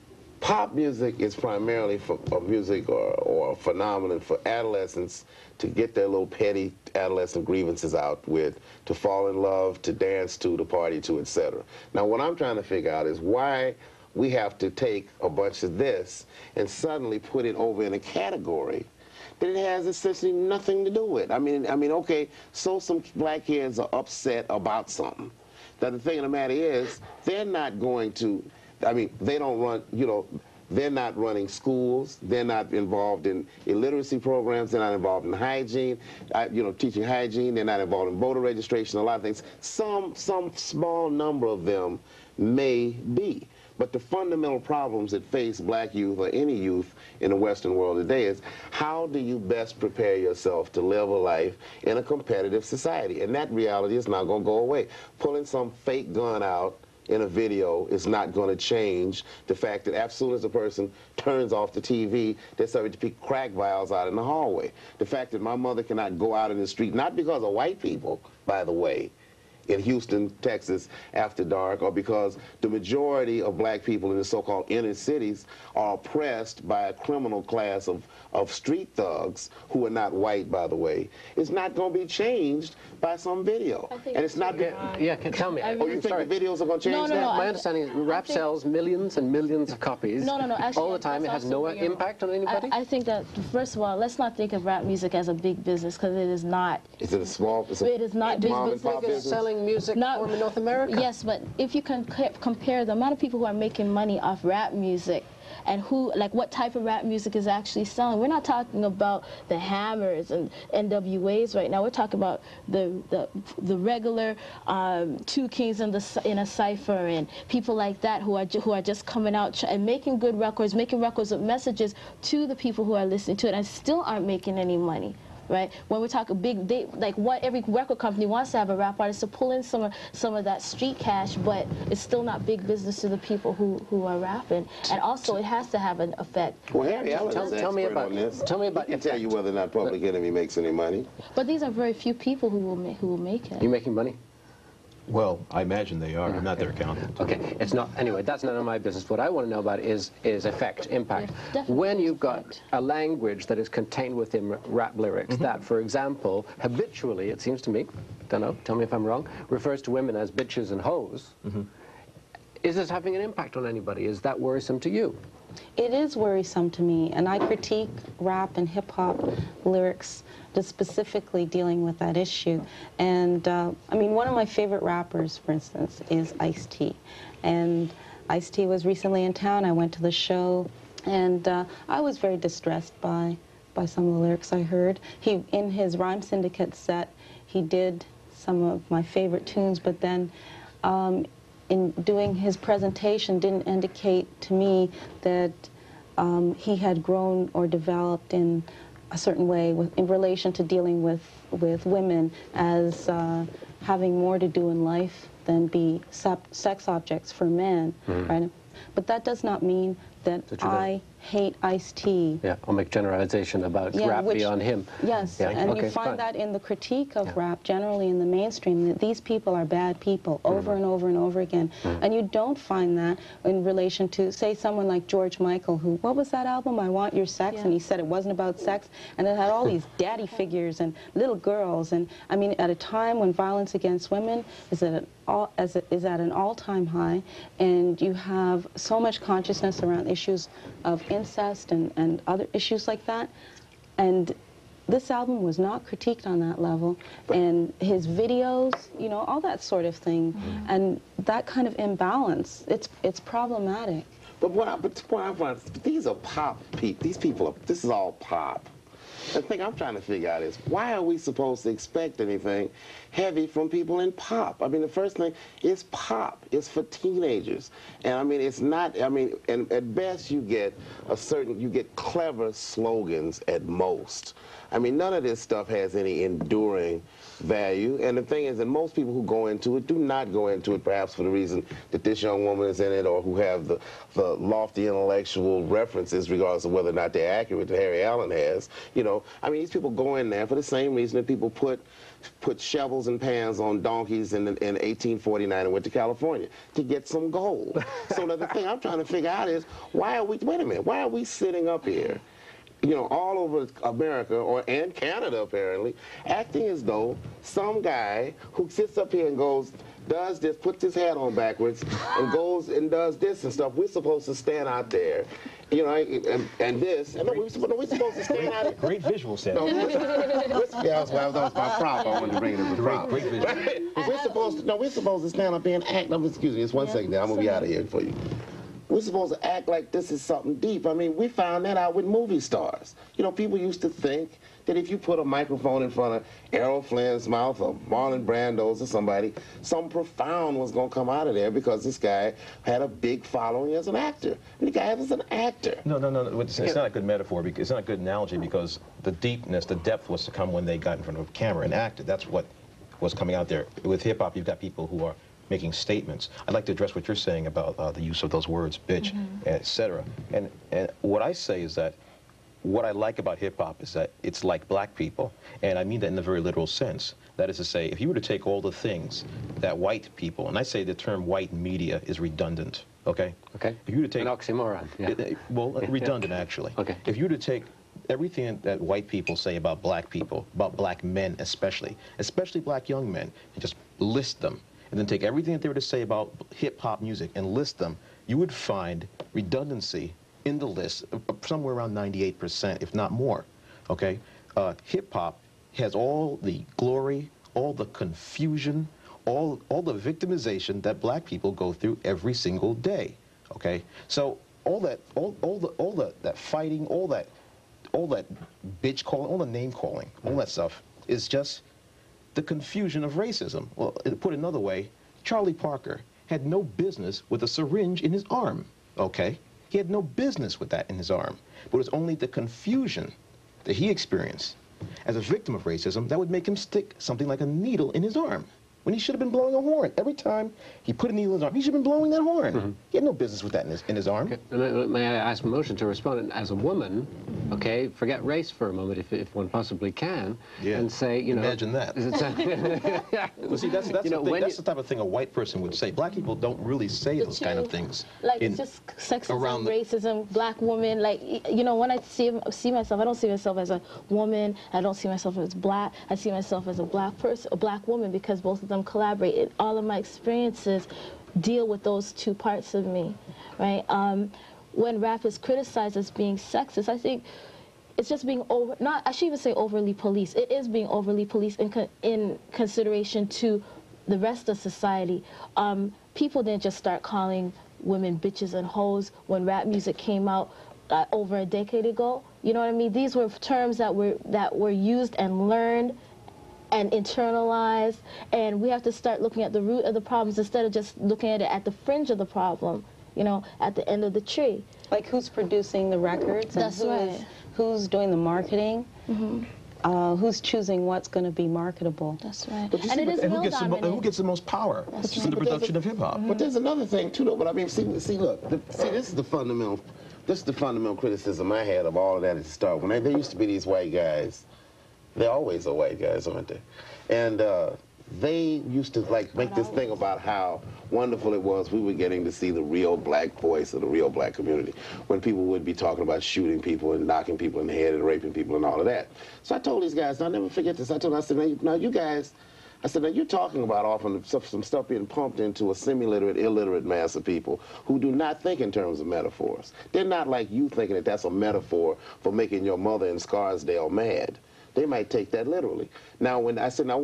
Speaker 8: pop music is primarily for music or a phenomenon for adolescents to get their little petty adolescent grievances out with, to fall in love, to dance to party to, etc. Now, what I'm trying to figure out is why we have to take a bunch of this and suddenly put it over in a category that it has essentially nothing to do with. I mean, okay, so some black kids are upset about something. Now, the thing of the matter is, they're not going to, I mean, they don't run, you know, they're not running schools. They're not involved in illiteracy programs. They're not involved in hygiene, you know, teaching hygiene. They're not involved in voter registration, a lot of things. Some small number of them may be. But the fundamental problems that face black youth or any youth in the Western world today is how do you best prepare yourself to live a life in a competitive society? And that reality is not going to go away. Pulling some fake gun out in a video is not going to change the fact that as soon as a person turns off the TV, they're subject to crack vials out in the hallway. The fact that my mother cannot go out in the street, not because of white people, by the way, in Houston, Texas, after dark, or because the majority of black people in the so-called inner cities are oppressed by a criminal class of street thugs who are not white, by the way, it's not going to be changed by some video. And it's not...
Speaker 1: Tell me.
Speaker 8: Oh, you think the videos are going to change that?
Speaker 1: My understanding is rap sells millions and millions of copies
Speaker 7: Actually,
Speaker 1: all the time. It has no impact on anybody?
Speaker 7: I think that, first of all, let's not think of rap music as a big business, because it is not.
Speaker 8: Is it a small...
Speaker 7: It is not big business.
Speaker 1: Selling music form in North America?
Speaker 7: Yes, but if you can compare the amount of people who are making money off rap music and who, like, what type of rap music is actually selling. We're not talking about the Hammers and NWAs right now. We're talking about the regular Two Kings in a Cypher and people like that who are just coming out and making good records, making records with messages to the people who are listening to it and still aren't making any money. Right? When we talk like what every record company wants to have a rap artist to pull in some of that street cash, but it's still not big business to the people who are rapping. And also, it has to have an effect.
Speaker 8: Well, Harry Allen is
Speaker 1: tell me about
Speaker 8: this.
Speaker 1: Tell me about.
Speaker 8: He can tell you whether or not Public Enemy makes any money.
Speaker 7: But these are very few people who will make it.
Speaker 1: You making money?
Speaker 5: Well, I imagine they are. I'm not their accountant.
Speaker 1: Okay, it's not. Anyway, that's none of my business. What I want to know about is effect, impact.
Speaker 7: Yeah,
Speaker 1: when you've got a language that is contained within rap lyrics that, for example, habitually, it seems to me, don't know, tell me if I'm wrong, refers to women as bitches and hoes, is this having an impact on anybody? Is that worrisome to you?
Speaker 6: It is worrisome to me, and I critique rap and hip-hop lyrics just specifically dealing with that issue. And I mean, one of my favorite rappers, for instance, is Ice-T. And Ice-T was recently in town. I went to the show, and I was very distressed by some of the lyrics I heard. In his Rhyme Syndicate set, he did some of my favorite tunes, but then in doing his presentation didn't indicate to me that he had grown or developed in a certain way in relation to dealing with women as having more to do in life than be sex objects for men, right? But that does not mean that I hate Ice-T.
Speaker 1: Yeah, I'll make generalization about rap beyond him.
Speaker 6: Yes, and you find that in the critique of rap, generally in the mainstream, that these people are bad people over and over and over again. And you don't find that in relation to, say, someone like George Michael, who, what was that album, I Want Your Sex? And he said it wasn't about sex, and it had all these daddy figures and little girls. And I mean, at a time when violence against women is at an all-time high, and you have so much consciousness around issues of incest and other issues like that, and this album was not critiqued on that level, and his videos, you know, all that sort of thing, and that kind of imbalance, it's problematic.
Speaker 8: But what I find, these are pop people. These people are, this is all pop. The thing I'm trying to figure out is, why are we supposed to expect anything heavy from people in pop? I mean, the first thing is pop. It's for teenagers. And I mean, it's not, I mean, and at best you get you get clever slogans at most. I mean, none of this stuff has any enduring value. And the thing is that most people who go into it do not go into it perhaps for the reason that this young woman is in it, or who have the lofty intellectual references, regardless of whether or not they're accurate, that Harry Allen has. You know, I mean, these people go in there for the same reason that people put shovels and pans on donkeys in 1849 and went to California, to get some gold. So the thing I'm trying to figure out is, why are we, wait a minute, why are we sitting up here, you know, all over America and Canada apparently, acting as though some guy who sits up here and goes, does this, puts his hat on backwards, and goes and does this and stuff, we're supposed to stand out there, you know, and this, and we're supposed to stand out there.
Speaker 5: Great visual set.
Speaker 8: No, that was my prop. I wanted to bring it as a prop.
Speaker 5: Great visual.
Speaker 8: Right? We're supposed to stand up here and act. Excuse me, just one second there. I'm gonna be out of here for you. We're supposed to act like this is something deep. I mean, we found that out with movie stars. You know, people used to think that if you put a microphone in front of Errol Flynn's mouth or Marlon Brando's or somebody, something profound was going to come out of there because this guy had a big following as an actor. And the guy was an actor.
Speaker 5: No. It's not a good metaphor. Because it's not a good analogy because the deepness, the depth was to come when they got in front of a camera and acted. That's what was coming out there. With hip-hop, you've got people who are making statements. I'd like to address what you're saying about the use of those words, bitch, etc. And what I say is that what I like about hip-hop is that it's like black people, and I mean that in a very literal sense. That is to say, if you were to take all the things that white people, and I say the term white media is redundant, okay?
Speaker 1: Okay.
Speaker 5: If you were to take
Speaker 1: an oxymoron. Yeah.
Speaker 5: Well, redundant actually.
Speaker 1: Okay.
Speaker 5: If you were to take everything that white people say about black people, about black men especially black young men, and just list them, and then take everything that they were to say about hip-hop music and list them, you would find redundancy in the list somewhere around 98%, if not more, okay? Hip-hop has all the glory, all the confusion, all the victimization that black people go through every single day, okay? So all that fighting, all that bitch calling, all the name calling, all that stuff is just the confusion of racism. Well, put another way, Charlie Parker had no business with a syringe in his arm, okay? He had no business with that in his arm. But it was only the confusion that he experienced as a victim of racism that would make him stick something like a needle in his arm when he should have been blowing a horn. Every time he put a needle in his arm, he should have been blowing that horn. He had no business with that in his arm.
Speaker 1: Okay. May I ask Motion to respond? As a woman, okay, forget race for a moment, if one possibly can, and say, you know...
Speaker 5: Imagine that. Well, see, that's the thing. That's the type of thing a white person would say. Black people don't really say those kind of things.
Speaker 7: Like, it's just sexism, racism, black woman. Like, you know, when I see myself, I don't see myself as a woman. I don't see myself as black. I see myself as a black person, a black woman, because both of them collaborate. All of my experiences deal with those two parts of me, right? When rap is criticized as being sexist, I think it's just being I should even say overly policed. It is being overly policed in consideration to the rest of society. People didn't just start calling women bitches and hoes when rap music came out over a decade ago. You know what I mean? These were terms that were used and learned and internalized, and we have to start looking at the root of the problems instead of just looking at it at the fringe of the problem, you know, at the end of the tree.
Speaker 6: Like who's producing the records?
Speaker 7: That's right.
Speaker 6: Who's doing the marketing? Who's choosing what's going to be marketable?
Speaker 7: That's right.
Speaker 8: And
Speaker 7: it is
Speaker 5: who gets the most power to the production of hip-hop?
Speaker 8: But there's another thing, too, though. But I mean, see, look, this is the fundamental criticism I had of all of that at the start. When there used to be these white guys, they always are white guys, aren't they? And they used to like make this thing about how wonderful it was we were getting to see the real black voice of the real black community when people would be talking about shooting people and knocking people in the head and raping people and all of that. So I told these guys, and I'll never forget this, I said, now you guys, I said, now you're talking about often some stuff being pumped into a semi-literate, illiterate mass of people who do not think in terms of metaphors. They're not like you thinking that that's a metaphor for making your mother in Scarsdale mad. They might take that literally. Now, when I said, now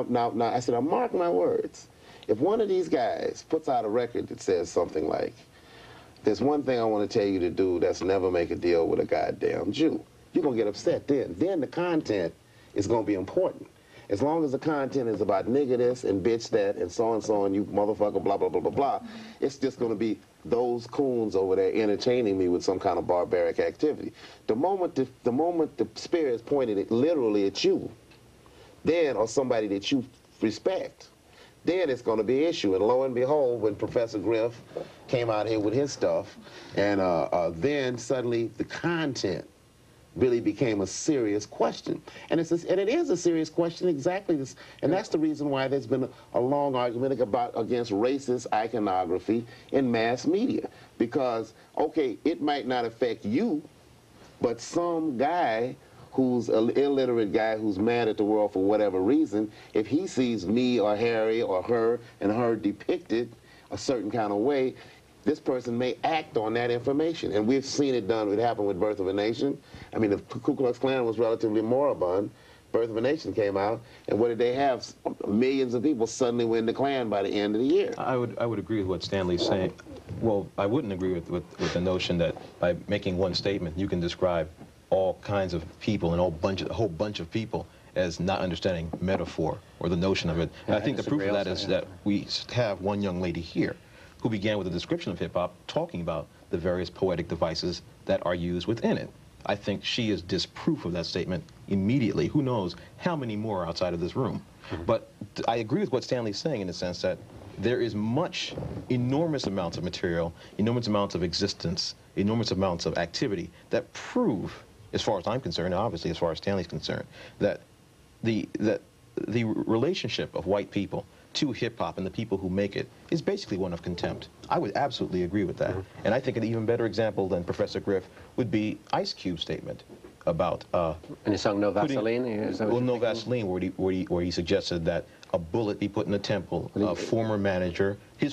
Speaker 8: mark my words. If one of these guys puts out a record that says something like, there's one thing I want to tell you to do, that's never make a deal with a goddamn Jew, you're going to get upset then. Then the content is going to be important. As long as the content is about nigger this and bitch that and so and you motherfucker, blah, blah, blah, blah, blah, it's just going to be those coons over there entertaining me with some kind of barbaric activity. The moment the spear is pointed literally at you, then, or somebody that you respect, then it's going to be an issue. And lo and behold, when Professor Griff came out here with his stuff, and then suddenly the content really became a serious question. And it is a serious question, exactly this, and that's the reason why there's been a long argument against racist iconography in mass media. Because, okay, it might not affect you, but some guy who's an illiterate guy who's mad at the world for whatever reason, if he sees me or Harry or her and her depicted a certain kind of way, this person may act on that information. And we've seen it done. It happened with Birth of a Nation. I mean, the Ku Klux Klan was relatively moribund. Birth of a Nation came out, and what did they have? Millions of people suddenly were in the Klan by the end of the year.
Speaker 5: I would agree with what Stanley's saying. Well, I wouldn't agree with the notion that by making one statement, you can describe all kinds of people and a whole bunch of people as not understanding metaphor or the notion of it. And I think the proof of that is that we have one young lady here who began with a description of hip-hop talking about the various poetic devices that are used within it. I think she is disproof of that statement immediately. Who knows how many more are outside of this room. But I agree with what Stanley's saying in the sense that there is enormous amounts of material, enormous amounts of existence, enormous amounts of activity that prove, as far as I'm concerned, and obviously as far as Stanley's concerned, that the relationship of white people to hip-hop and the people who make it is basically one of contempt. I would absolutely agree with that. And I think an even better example than Professor Griff would be Ice Cube's statement about
Speaker 1: and his song No Vaseline?
Speaker 5: Well, No Vaseline, where he suggested that a bullet be put in the temple of his former manager,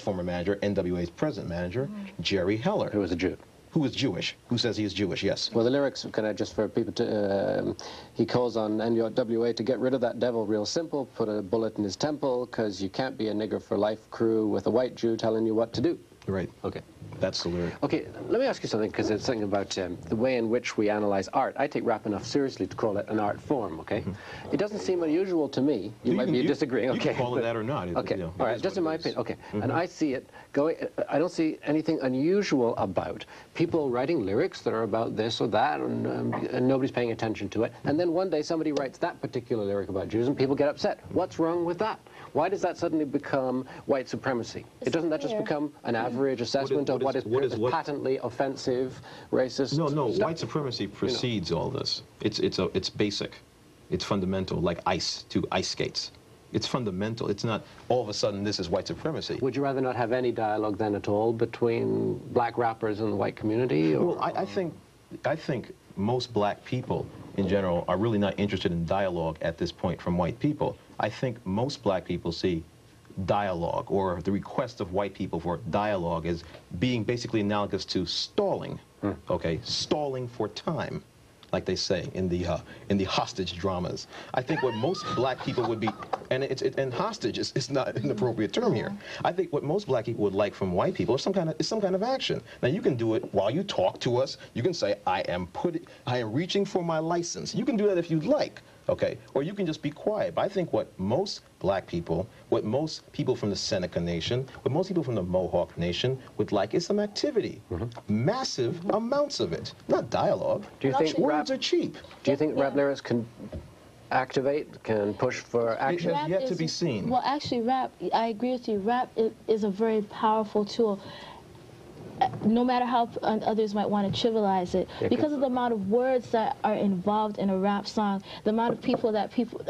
Speaker 5: NWA's present manager, Jerry Heller.
Speaker 1: Who was a Jew.
Speaker 5: Who is Jewish, who says he is Jewish, yes.
Speaker 1: Well, the lyrics, can I just, for people to, he calls on NWA to get rid of that devil real simple, put a bullet in his temple, because you can't be a nigger for life crew with a white Jew telling you what to do.
Speaker 5: Right.
Speaker 1: Okay.
Speaker 5: That's the lyric.
Speaker 1: Okay, let me ask you something, because it's something about the way in which we analyze art. I take rap enough seriously to call it an art form, okay? It doesn't seem unusual to me. You might be disagreeing, okay?
Speaker 5: You can call it that or not.
Speaker 1: Okay, all right, just in my opinion, okay. And I see it going, I don't see anything unusual about people writing lyrics that are about this or that, and nobody's paying attention to it. And then one day somebody writes that particular lyric about Jews, and people get upset. What's wrong with that? Why does that suddenly become white supremacy? Doesn't that just become an average assessment of what is patently offensive, racist?
Speaker 5: No,
Speaker 1: stuff?
Speaker 5: white supremacy precedes all this. It's basic. It's fundamental, like ice skates. It's fundamental. It's not all of a sudden this is white supremacy.
Speaker 1: Would you rather not have any dialogue then at all between black rappers and the white community? Or?
Speaker 5: Well, I think most black people in general are really not interested in dialogue at this point from white people. I think most black people see dialogue, or the request of white people for dialogue, as being basically analogous to stalling, okay? Stalling for time, like they say in the hostage dramas. I think what most black people would be, and hostage is not an appropriate term here. I think what most black people would like from white people is some kind of action. Now you can do it while you talk to us. You can say, I am reaching for my license. You can do that if you'd like. Okay, or you can just be quiet. But I think what most black people, what most people from the Seneca Nation, what most people from the Mohawk Nation would like is some activity. Massive amounts of it, not dialogue.
Speaker 1: Do you think
Speaker 5: words are cheap?
Speaker 1: Do you think rap lyrics can activate, can push for action?
Speaker 5: It has yet to be seen.
Speaker 7: Well, actually, rap, I agree with you. Rap is a very powerful tool. No matter how others might want to trivialize it, because of the amount of words that are involved in a rap song, the amount of people that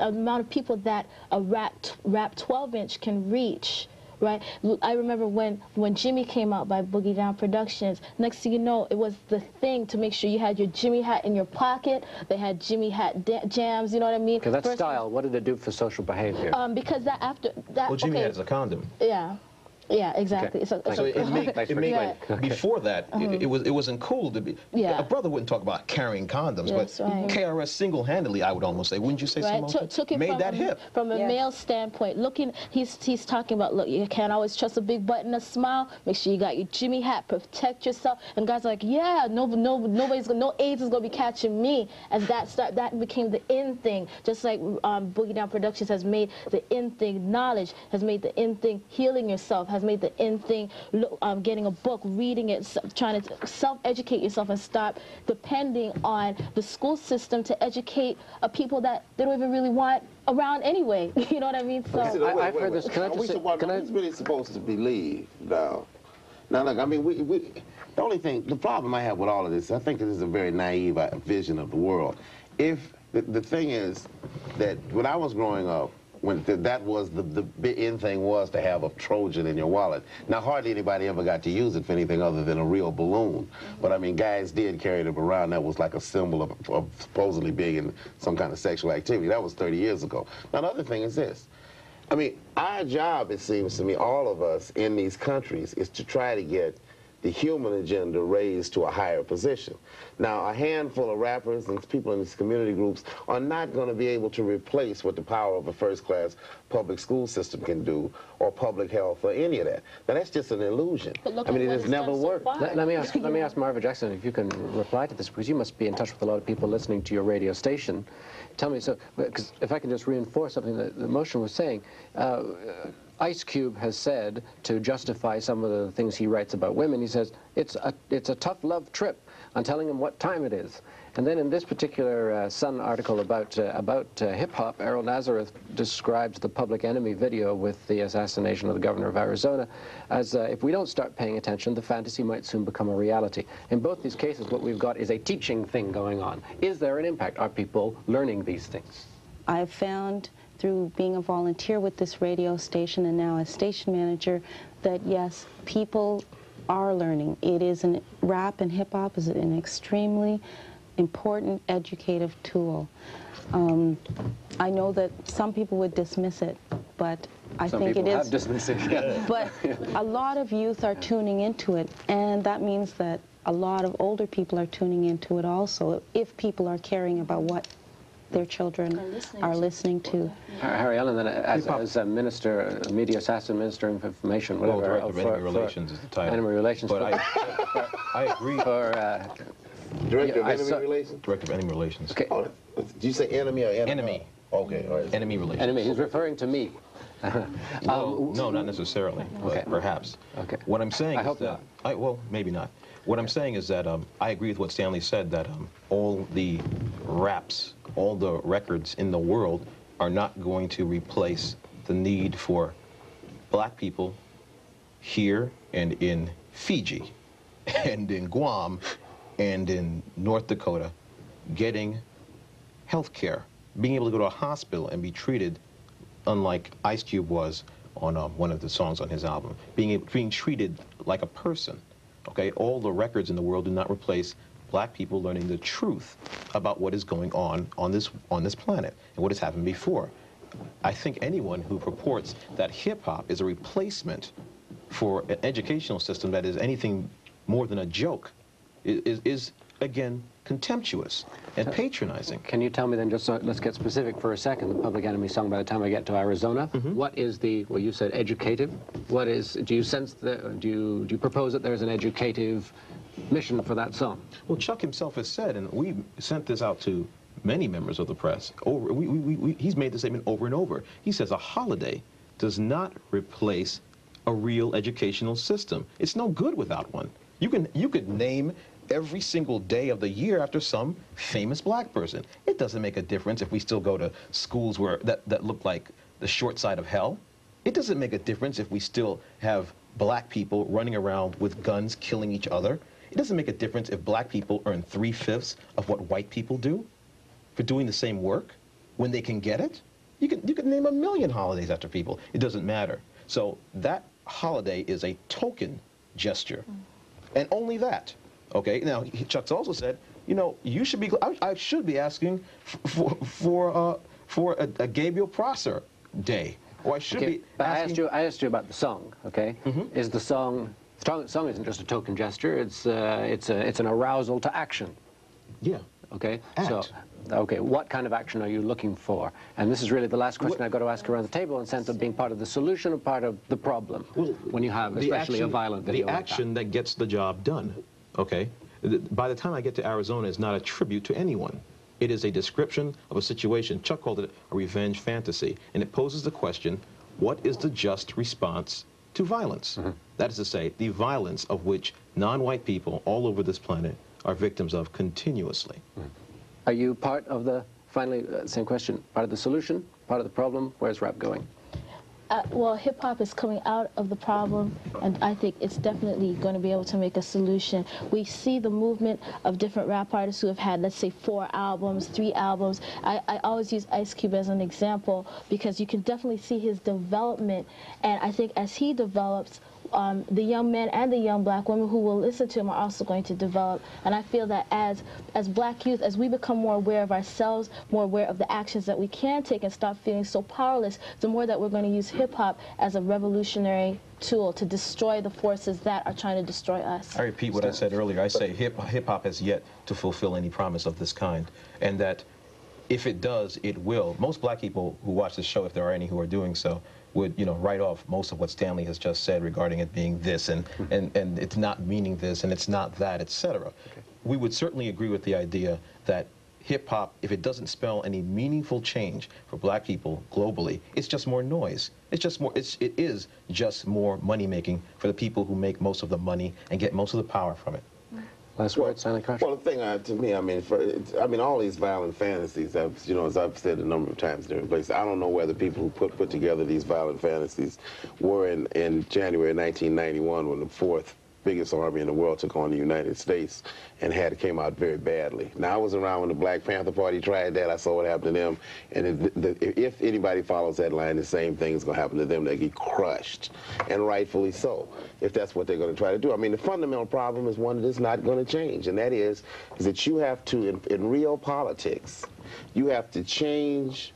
Speaker 7: a rap 12-inch can reach, right? I remember when Jimmy came out by Boogie Down Productions. Next thing you know, it was the thing to make sure you had your Jimmy hat in your pocket. They had Jimmy hat jams. You know what I mean?
Speaker 1: Because that's style. What did it do for social behavior?
Speaker 7: Because that after that.
Speaker 5: Well, Jimmy hat is a condom.
Speaker 7: Yeah. Yeah, exactly.
Speaker 1: Okay.
Speaker 5: So it made before that, it wasn't cool to be.
Speaker 7: Yeah.
Speaker 5: A brother wouldn't talk about carrying condoms,
Speaker 7: That's
Speaker 5: but
Speaker 7: right.
Speaker 5: KRS single-handedly, I would almost say, wouldn't you say,
Speaker 7: Right, took it
Speaker 5: made that hip.
Speaker 7: From a male standpoint. He's talking about, look, you can't always trust a big butt and a smile. Make sure you got your Jimmy hat, protect yourself. And guys are like, yeah, no AIDS is gonna be catching me. As that became the in thing. Just like Boogie Down Productions has made the in thing knowledge, has made the in thing healing yourself, has made the in thing getting a book, reading it, trying to self-educate yourself and stop depending on the school system to educate people that they don't even really want around anyway. You know what I mean? So
Speaker 1: I've heard this. Can I just say,
Speaker 8: what are we really supposed to believe now? Now, look, I mean, the only thing, the problem I have with all of this, I think this is a very naive vision of the world. If the thing is that when I was growing up, when that was the in thing was to have a Trojan in your wallet. Now, hardly anybody ever got to use it for anything other than a real balloon. But, I mean, guys did carry them around. That was like a symbol of supposedly being in some kind of sexual activity. That was 30 years ago. Now, the other thing is this. I mean, our job, it seems to me, all of us in these countries, is to try to get the human agenda raised to a higher position. Now, a handful of rappers and people in these community groups are not going to be able to replace what the power of a first-class public school system can do, or public health, or any of that. Now, that's just an illusion.
Speaker 7: But
Speaker 8: I mean, it has never worked.
Speaker 1: Let me ask Marva Jackson if you can reply to this, because you must be in touch with a lot of people listening to your radio station. Tell me, so, because if I can just reinforce something that the motion was saying, Ice Cube has said, to justify some of the things he writes about women, he says, it's a tough love trip. I'm telling him what time it is. And then in this particular Sun article about hip-hop, Errol Nazareth describes the Public Enemy video with the assassination of the governor of Arizona as if we don't start paying attention, the fantasy might soon become a reality. In both these cases, what we've got is a teaching thing going on. Is there an impact? Are people learning these things?
Speaker 6: I've found through being a volunteer with this radio station and now as station manager that yes, people are learning. It is rap and hip-hop is an extremely important educative tool. I know that some people would dismiss it, but I think it is. Some people have dismissed it, yeah. But a lot of youth are tuning into it, and that means that a lot of older people are tuning into it also, if people are caring about what their children are listening to.
Speaker 1: Harry Allen, then, as a minister, a media assassin, minister of information, whatever.
Speaker 5: Well, Director of Enemy Relations is the title.
Speaker 1: Enemy Relations.
Speaker 5: But I agree.
Speaker 8: Director of Enemy Relations?
Speaker 5: Director of Enemy Relations.
Speaker 8: Okay. Oh, did you say enemy or enemy?
Speaker 5: Enemy.
Speaker 8: Okay, all right.
Speaker 5: Enemy Relations.
Speaker 1: Enemy, he's referring to me.
Speaker 5: Well, no, not necessarily, but perhaps.
Speaker 1: Okay.
Speaker 5: What I'm saying
Speaker 1: I
Speaker 5: is
Speaker 1: hope
Speaker 5: that,
Speaker 1: not.
Speaker 5: well, maybe not. What I'm saying is that I agree with what Stanley said, that all the raps, all the records in the world are not going to replace the need for black people here and in Fiji and in Guam and in North Dakota getting health care, being able to go to a hospital and be treated unlike Ice Cube was on one of the songs on his album, being treated like a person. Okay, all the records in the world do not replace black people learning the truth about what is going on this planet and what has happened before. I think anyone who purports that hip-hop is a replacement for an educational system that is anything more than a joke is again, contemptuous and patronizing.
Speaker 1: Can you tell me then, just so, let's get specific for a second, the Public Enemy song, by the time I get to Arizona, what is the, well, you said educative, what is, do you sense, do you propose that there's an educative mission for that song?
Speaker 5: Well, Chuck himself has said, and we sent this out to many members of the press, he's made the statement over and over. He says a holiday does not replace a real educational system. It's no good without one. You could name every single day of the year after some famous black person. It doesn't make a difference if we still go to schools that look like the short side of hell. It doesn't make a difference if we still have black people running around with guns killing each other. It doesn't make a difference if black people earn 3/5 of what white people do for doing the same work when they can get it. You could name a million holidays after people. It doesn't matter. So that holiday is a token gesture, and only that. Okay. Now Chuck's also said, you know, you should be. I should be asking for a Gabriel Prosser day, or I should be.
Speaker 1: But I asked you about the song. Okay. Is the song? The song isn't just a token gesture. It's an arousal to action.
Speaker 5: Yeah.
Speaker 1: Okay.
Speaker 5: Act.
Speaker 1: So, okay, what kind of action are you looking for? And this is really the last question I've got to ask around the table, in the sense of being part of the solution or part of the problem, when you have especially a violent video.
Speaker 5: The action that gets the job done. Okay. By the time I get to Arizona, it's not a tribute to anyone. It is a description of a situation. Chuck called it a revenge fantasy, and it poses the question: what is the just response to violence? That is to say, the violence of which non-white people all over this planet are victims of continuously.
Speaker 1: Are you part of the, finally, same question, part of the solution, part of the problem? Where's rap going?
Speaker 7: Well, hip-hop is coming out of the problem, and I think it's definitely going to be able to make a solution. We see the movement of different rap artists who have had, let's say, 4 albums, 3 albums. I always use Ice Cube as an example because you can definitely see his development, and I think as he develops, the young men and the young black women who will listen to him are also going to develop. And I feel that as black youth, as we become more aware of ourselves, more aware of the actions that we can take and stop feeling so powerless, the more that we're going to use hip-hop as a revolutionary tool to destroy the forces that are trying to destroy us.
Speaker 5: I repeat what I said earlier. I say hip-hop has yet to fulfill any promise of this kind, and that if it does, it will. Most black people who watch this show, if there are any who are doing so, would, you know, write off most of what Stanley has just said regarding it being this and it's not meaning this and it's not that, etc. Okay. We would certainly agree with the idea that hip-hop, if it doesn't spell any meaningful change for black people globally, it's just more noise. It's just more, it is just more money-making for the people who make most of the money and get most of the power from it.
Speaker 1: Last word, Stanley Crouch?
Speaker 8: Well, the thing to me, I mean, all these violent fantasies, you know, as I've said a number of times in different places, I don't know whether people who put together these violent fantasies were in January 1991 when the fourth biggest army in the world took on the United States and came out very badly. Now, I was around when the Black Panther Party tried that. I saw what happened to them. And if anybody follows that line, the same thing is going to happen to them. They get crushed, and rightfully so, if that's what they're going to try to do. I mean, the fundamental problem is one that is not going to change, and that is that you have to, in real politics, you have to change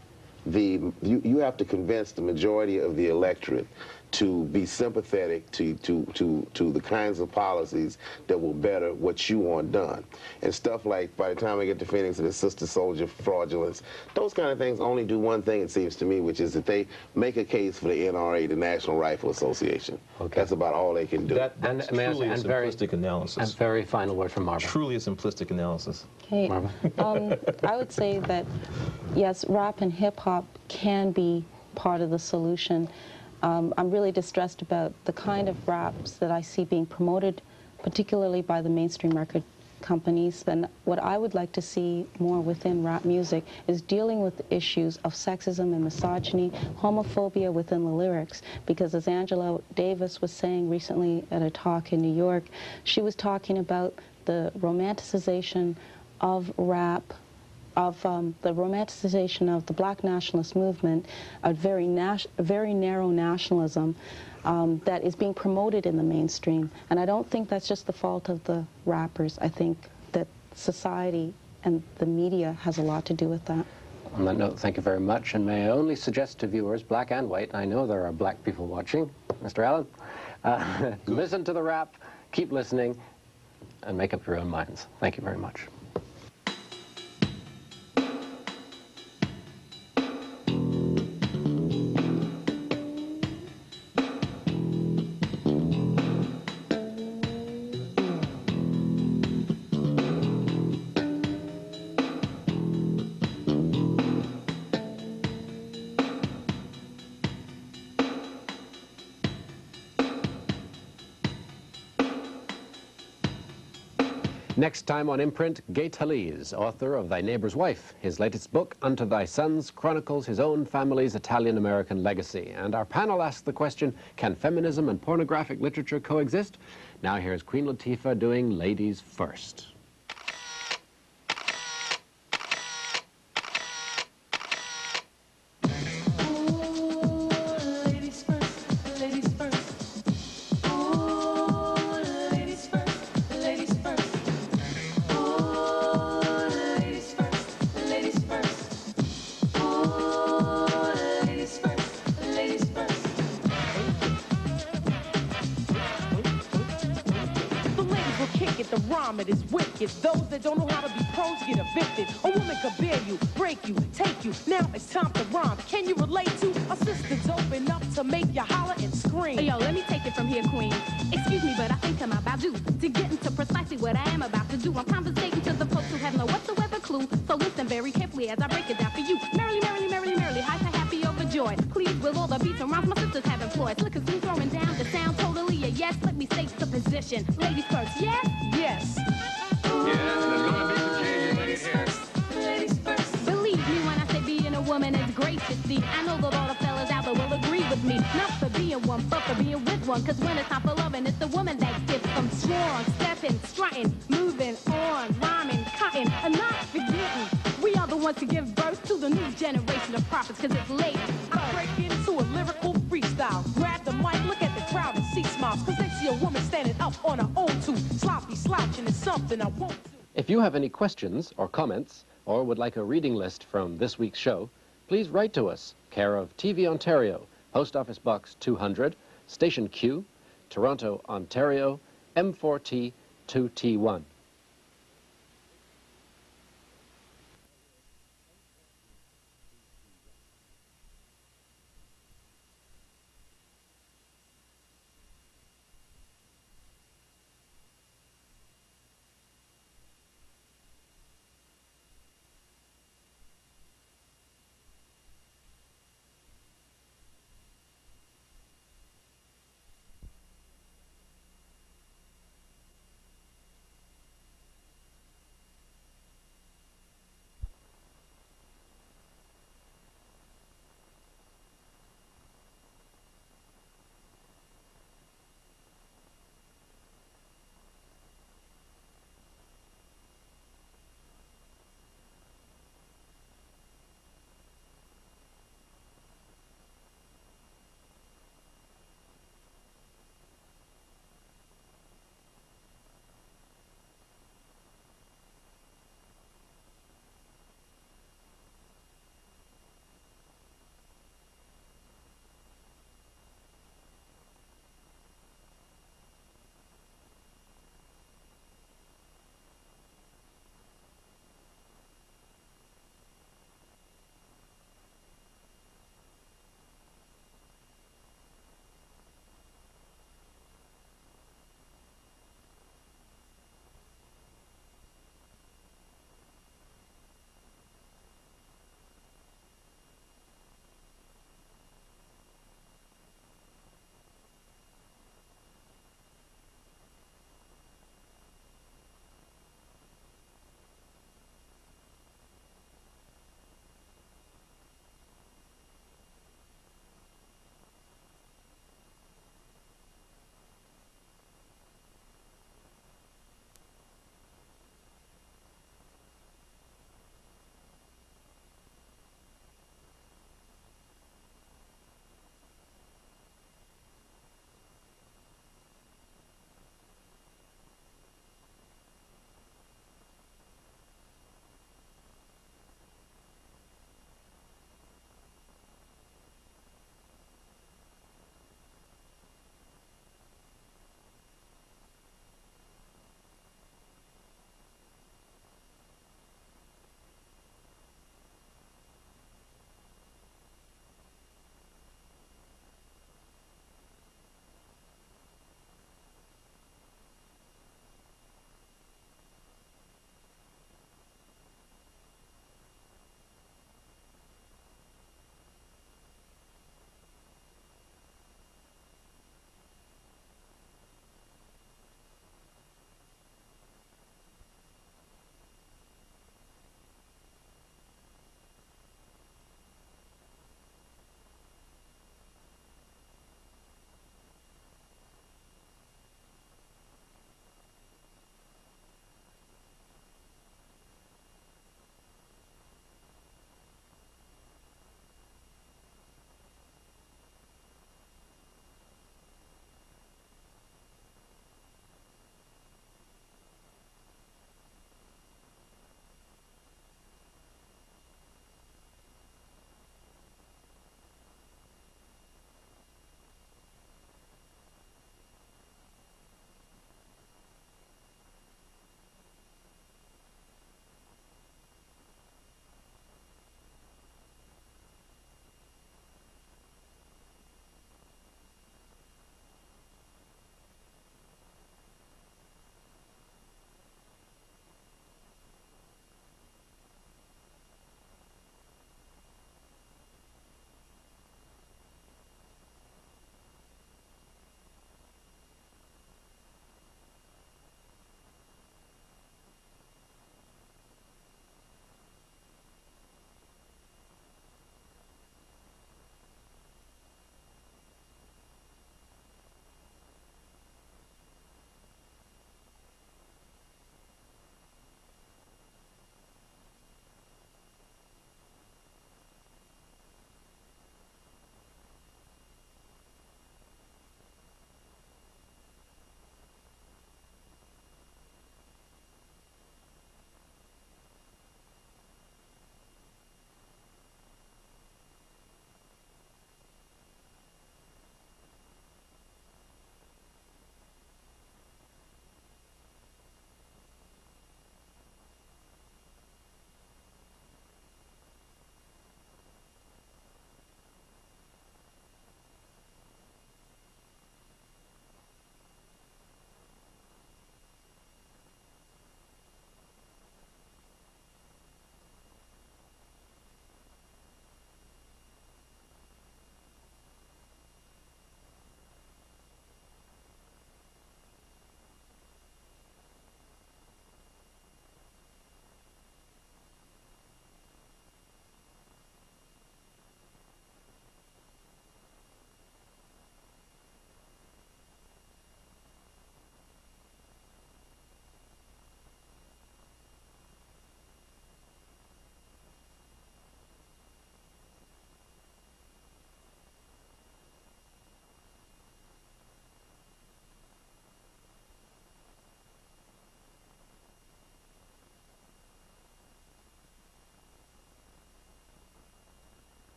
Speaker 8: you have to convince the majority of the electorate to be sympathetic to the kinds of policies that will better what you want done. And stuff like, by the time I get to Phoenix and the Sister Soldier fraudulence, those kind of things only do one thing, it seems to me, which is that they make a case for the NRA, the National Rifle Association. Okay. That's about all they can do.
Speaker 5: That's truly a simplistic analysis.
Speaker 1: And very final word from Marva.
Speaker 5: Truly a simplistic analysis.
Speaker 6: Okay.
Speaker 5: Marva?
Speaker 6: I would say that, yes, rap and hip-hop can be part of the solution. I'm really distressed about the kind of raps that I see being promoted, particularly by the mainstream record companies. And what I would like to see more within rap music is dealing with the issues of sexism and misogyny, homophobia within the lyrics. Because as Angela Davis was saying recently at a talk in New York, she was talking about the romanticization of rap, of the romanticization of the black nationalist movement, a very narrow nationalism that is being promoted in the mainstream. And I don't think that's just the fault of the rappers. I think that society and the media has a lot to do with that.
Speaker 1: On that note, thank you very much. And may I only suggest to viewers, black and white, I know there are black people watching, Mr. Allen, listen to the rap, keep listening, and make up your own minds. Thank you very much. Next time on Imprint, Gay Talese, author of Thy Neighbor's Wife. His latest book, Unto Thy Sons, chronicles his own family's Italian-American legacy. And our panel asks the question, can feminism and pornographic literature coexist? Now here's Queen Latifah doing Ladies First.
Speaker 9: Those that don't know how to be pros get evicted. A woman could bear you, break you, take you. Now it's time to rhyme. Can you relate to a sister's open up to make you holler and scream?
Speaker 10: Hey, yo, let me take it from here, queen. Excuse me, but I think I'm about due to get into precisely what I am about to do. I'm conversating to the folks who have no whatsoever clue. So listen very carefully as I break it down for you. Merrily, merrily, merrily, merrily, hyper, happy, overjoyed. Pleased with all the beats and rhymes my sisters have employed. Slick and smooth throwing down the sound totally a yes. Let me state the position. Ladies first, yes?
Speaker 9: Yes.
Speaker 2: Yeah, there's gonna be some changes in here.
Speaker 10: Ladies first. Believe me when I say being a woman is great to see. I know that all the fellas out there will agree with me. Not for being one, but for being with one. Cause when it's time for loving, it's the woman that gets them strong. Stepping, strutting, moving on, rhyming, cutting, and not forgetting. We are the ones to give birth to the new generation of prophets. Cause it's late.
Speaker 9: I break into a lyrical freestyle. Grab the mic, look at the crowd and see smiles. on an old tooth. Sloppy slouching is something I won't do.
Speaker 1: If you have any questions or comments, or would like a reading list from this week's show, please write to us, care of TV Ontario, Post Office Box 200, Station Q, Toronto, Ontario, M4T 2T1.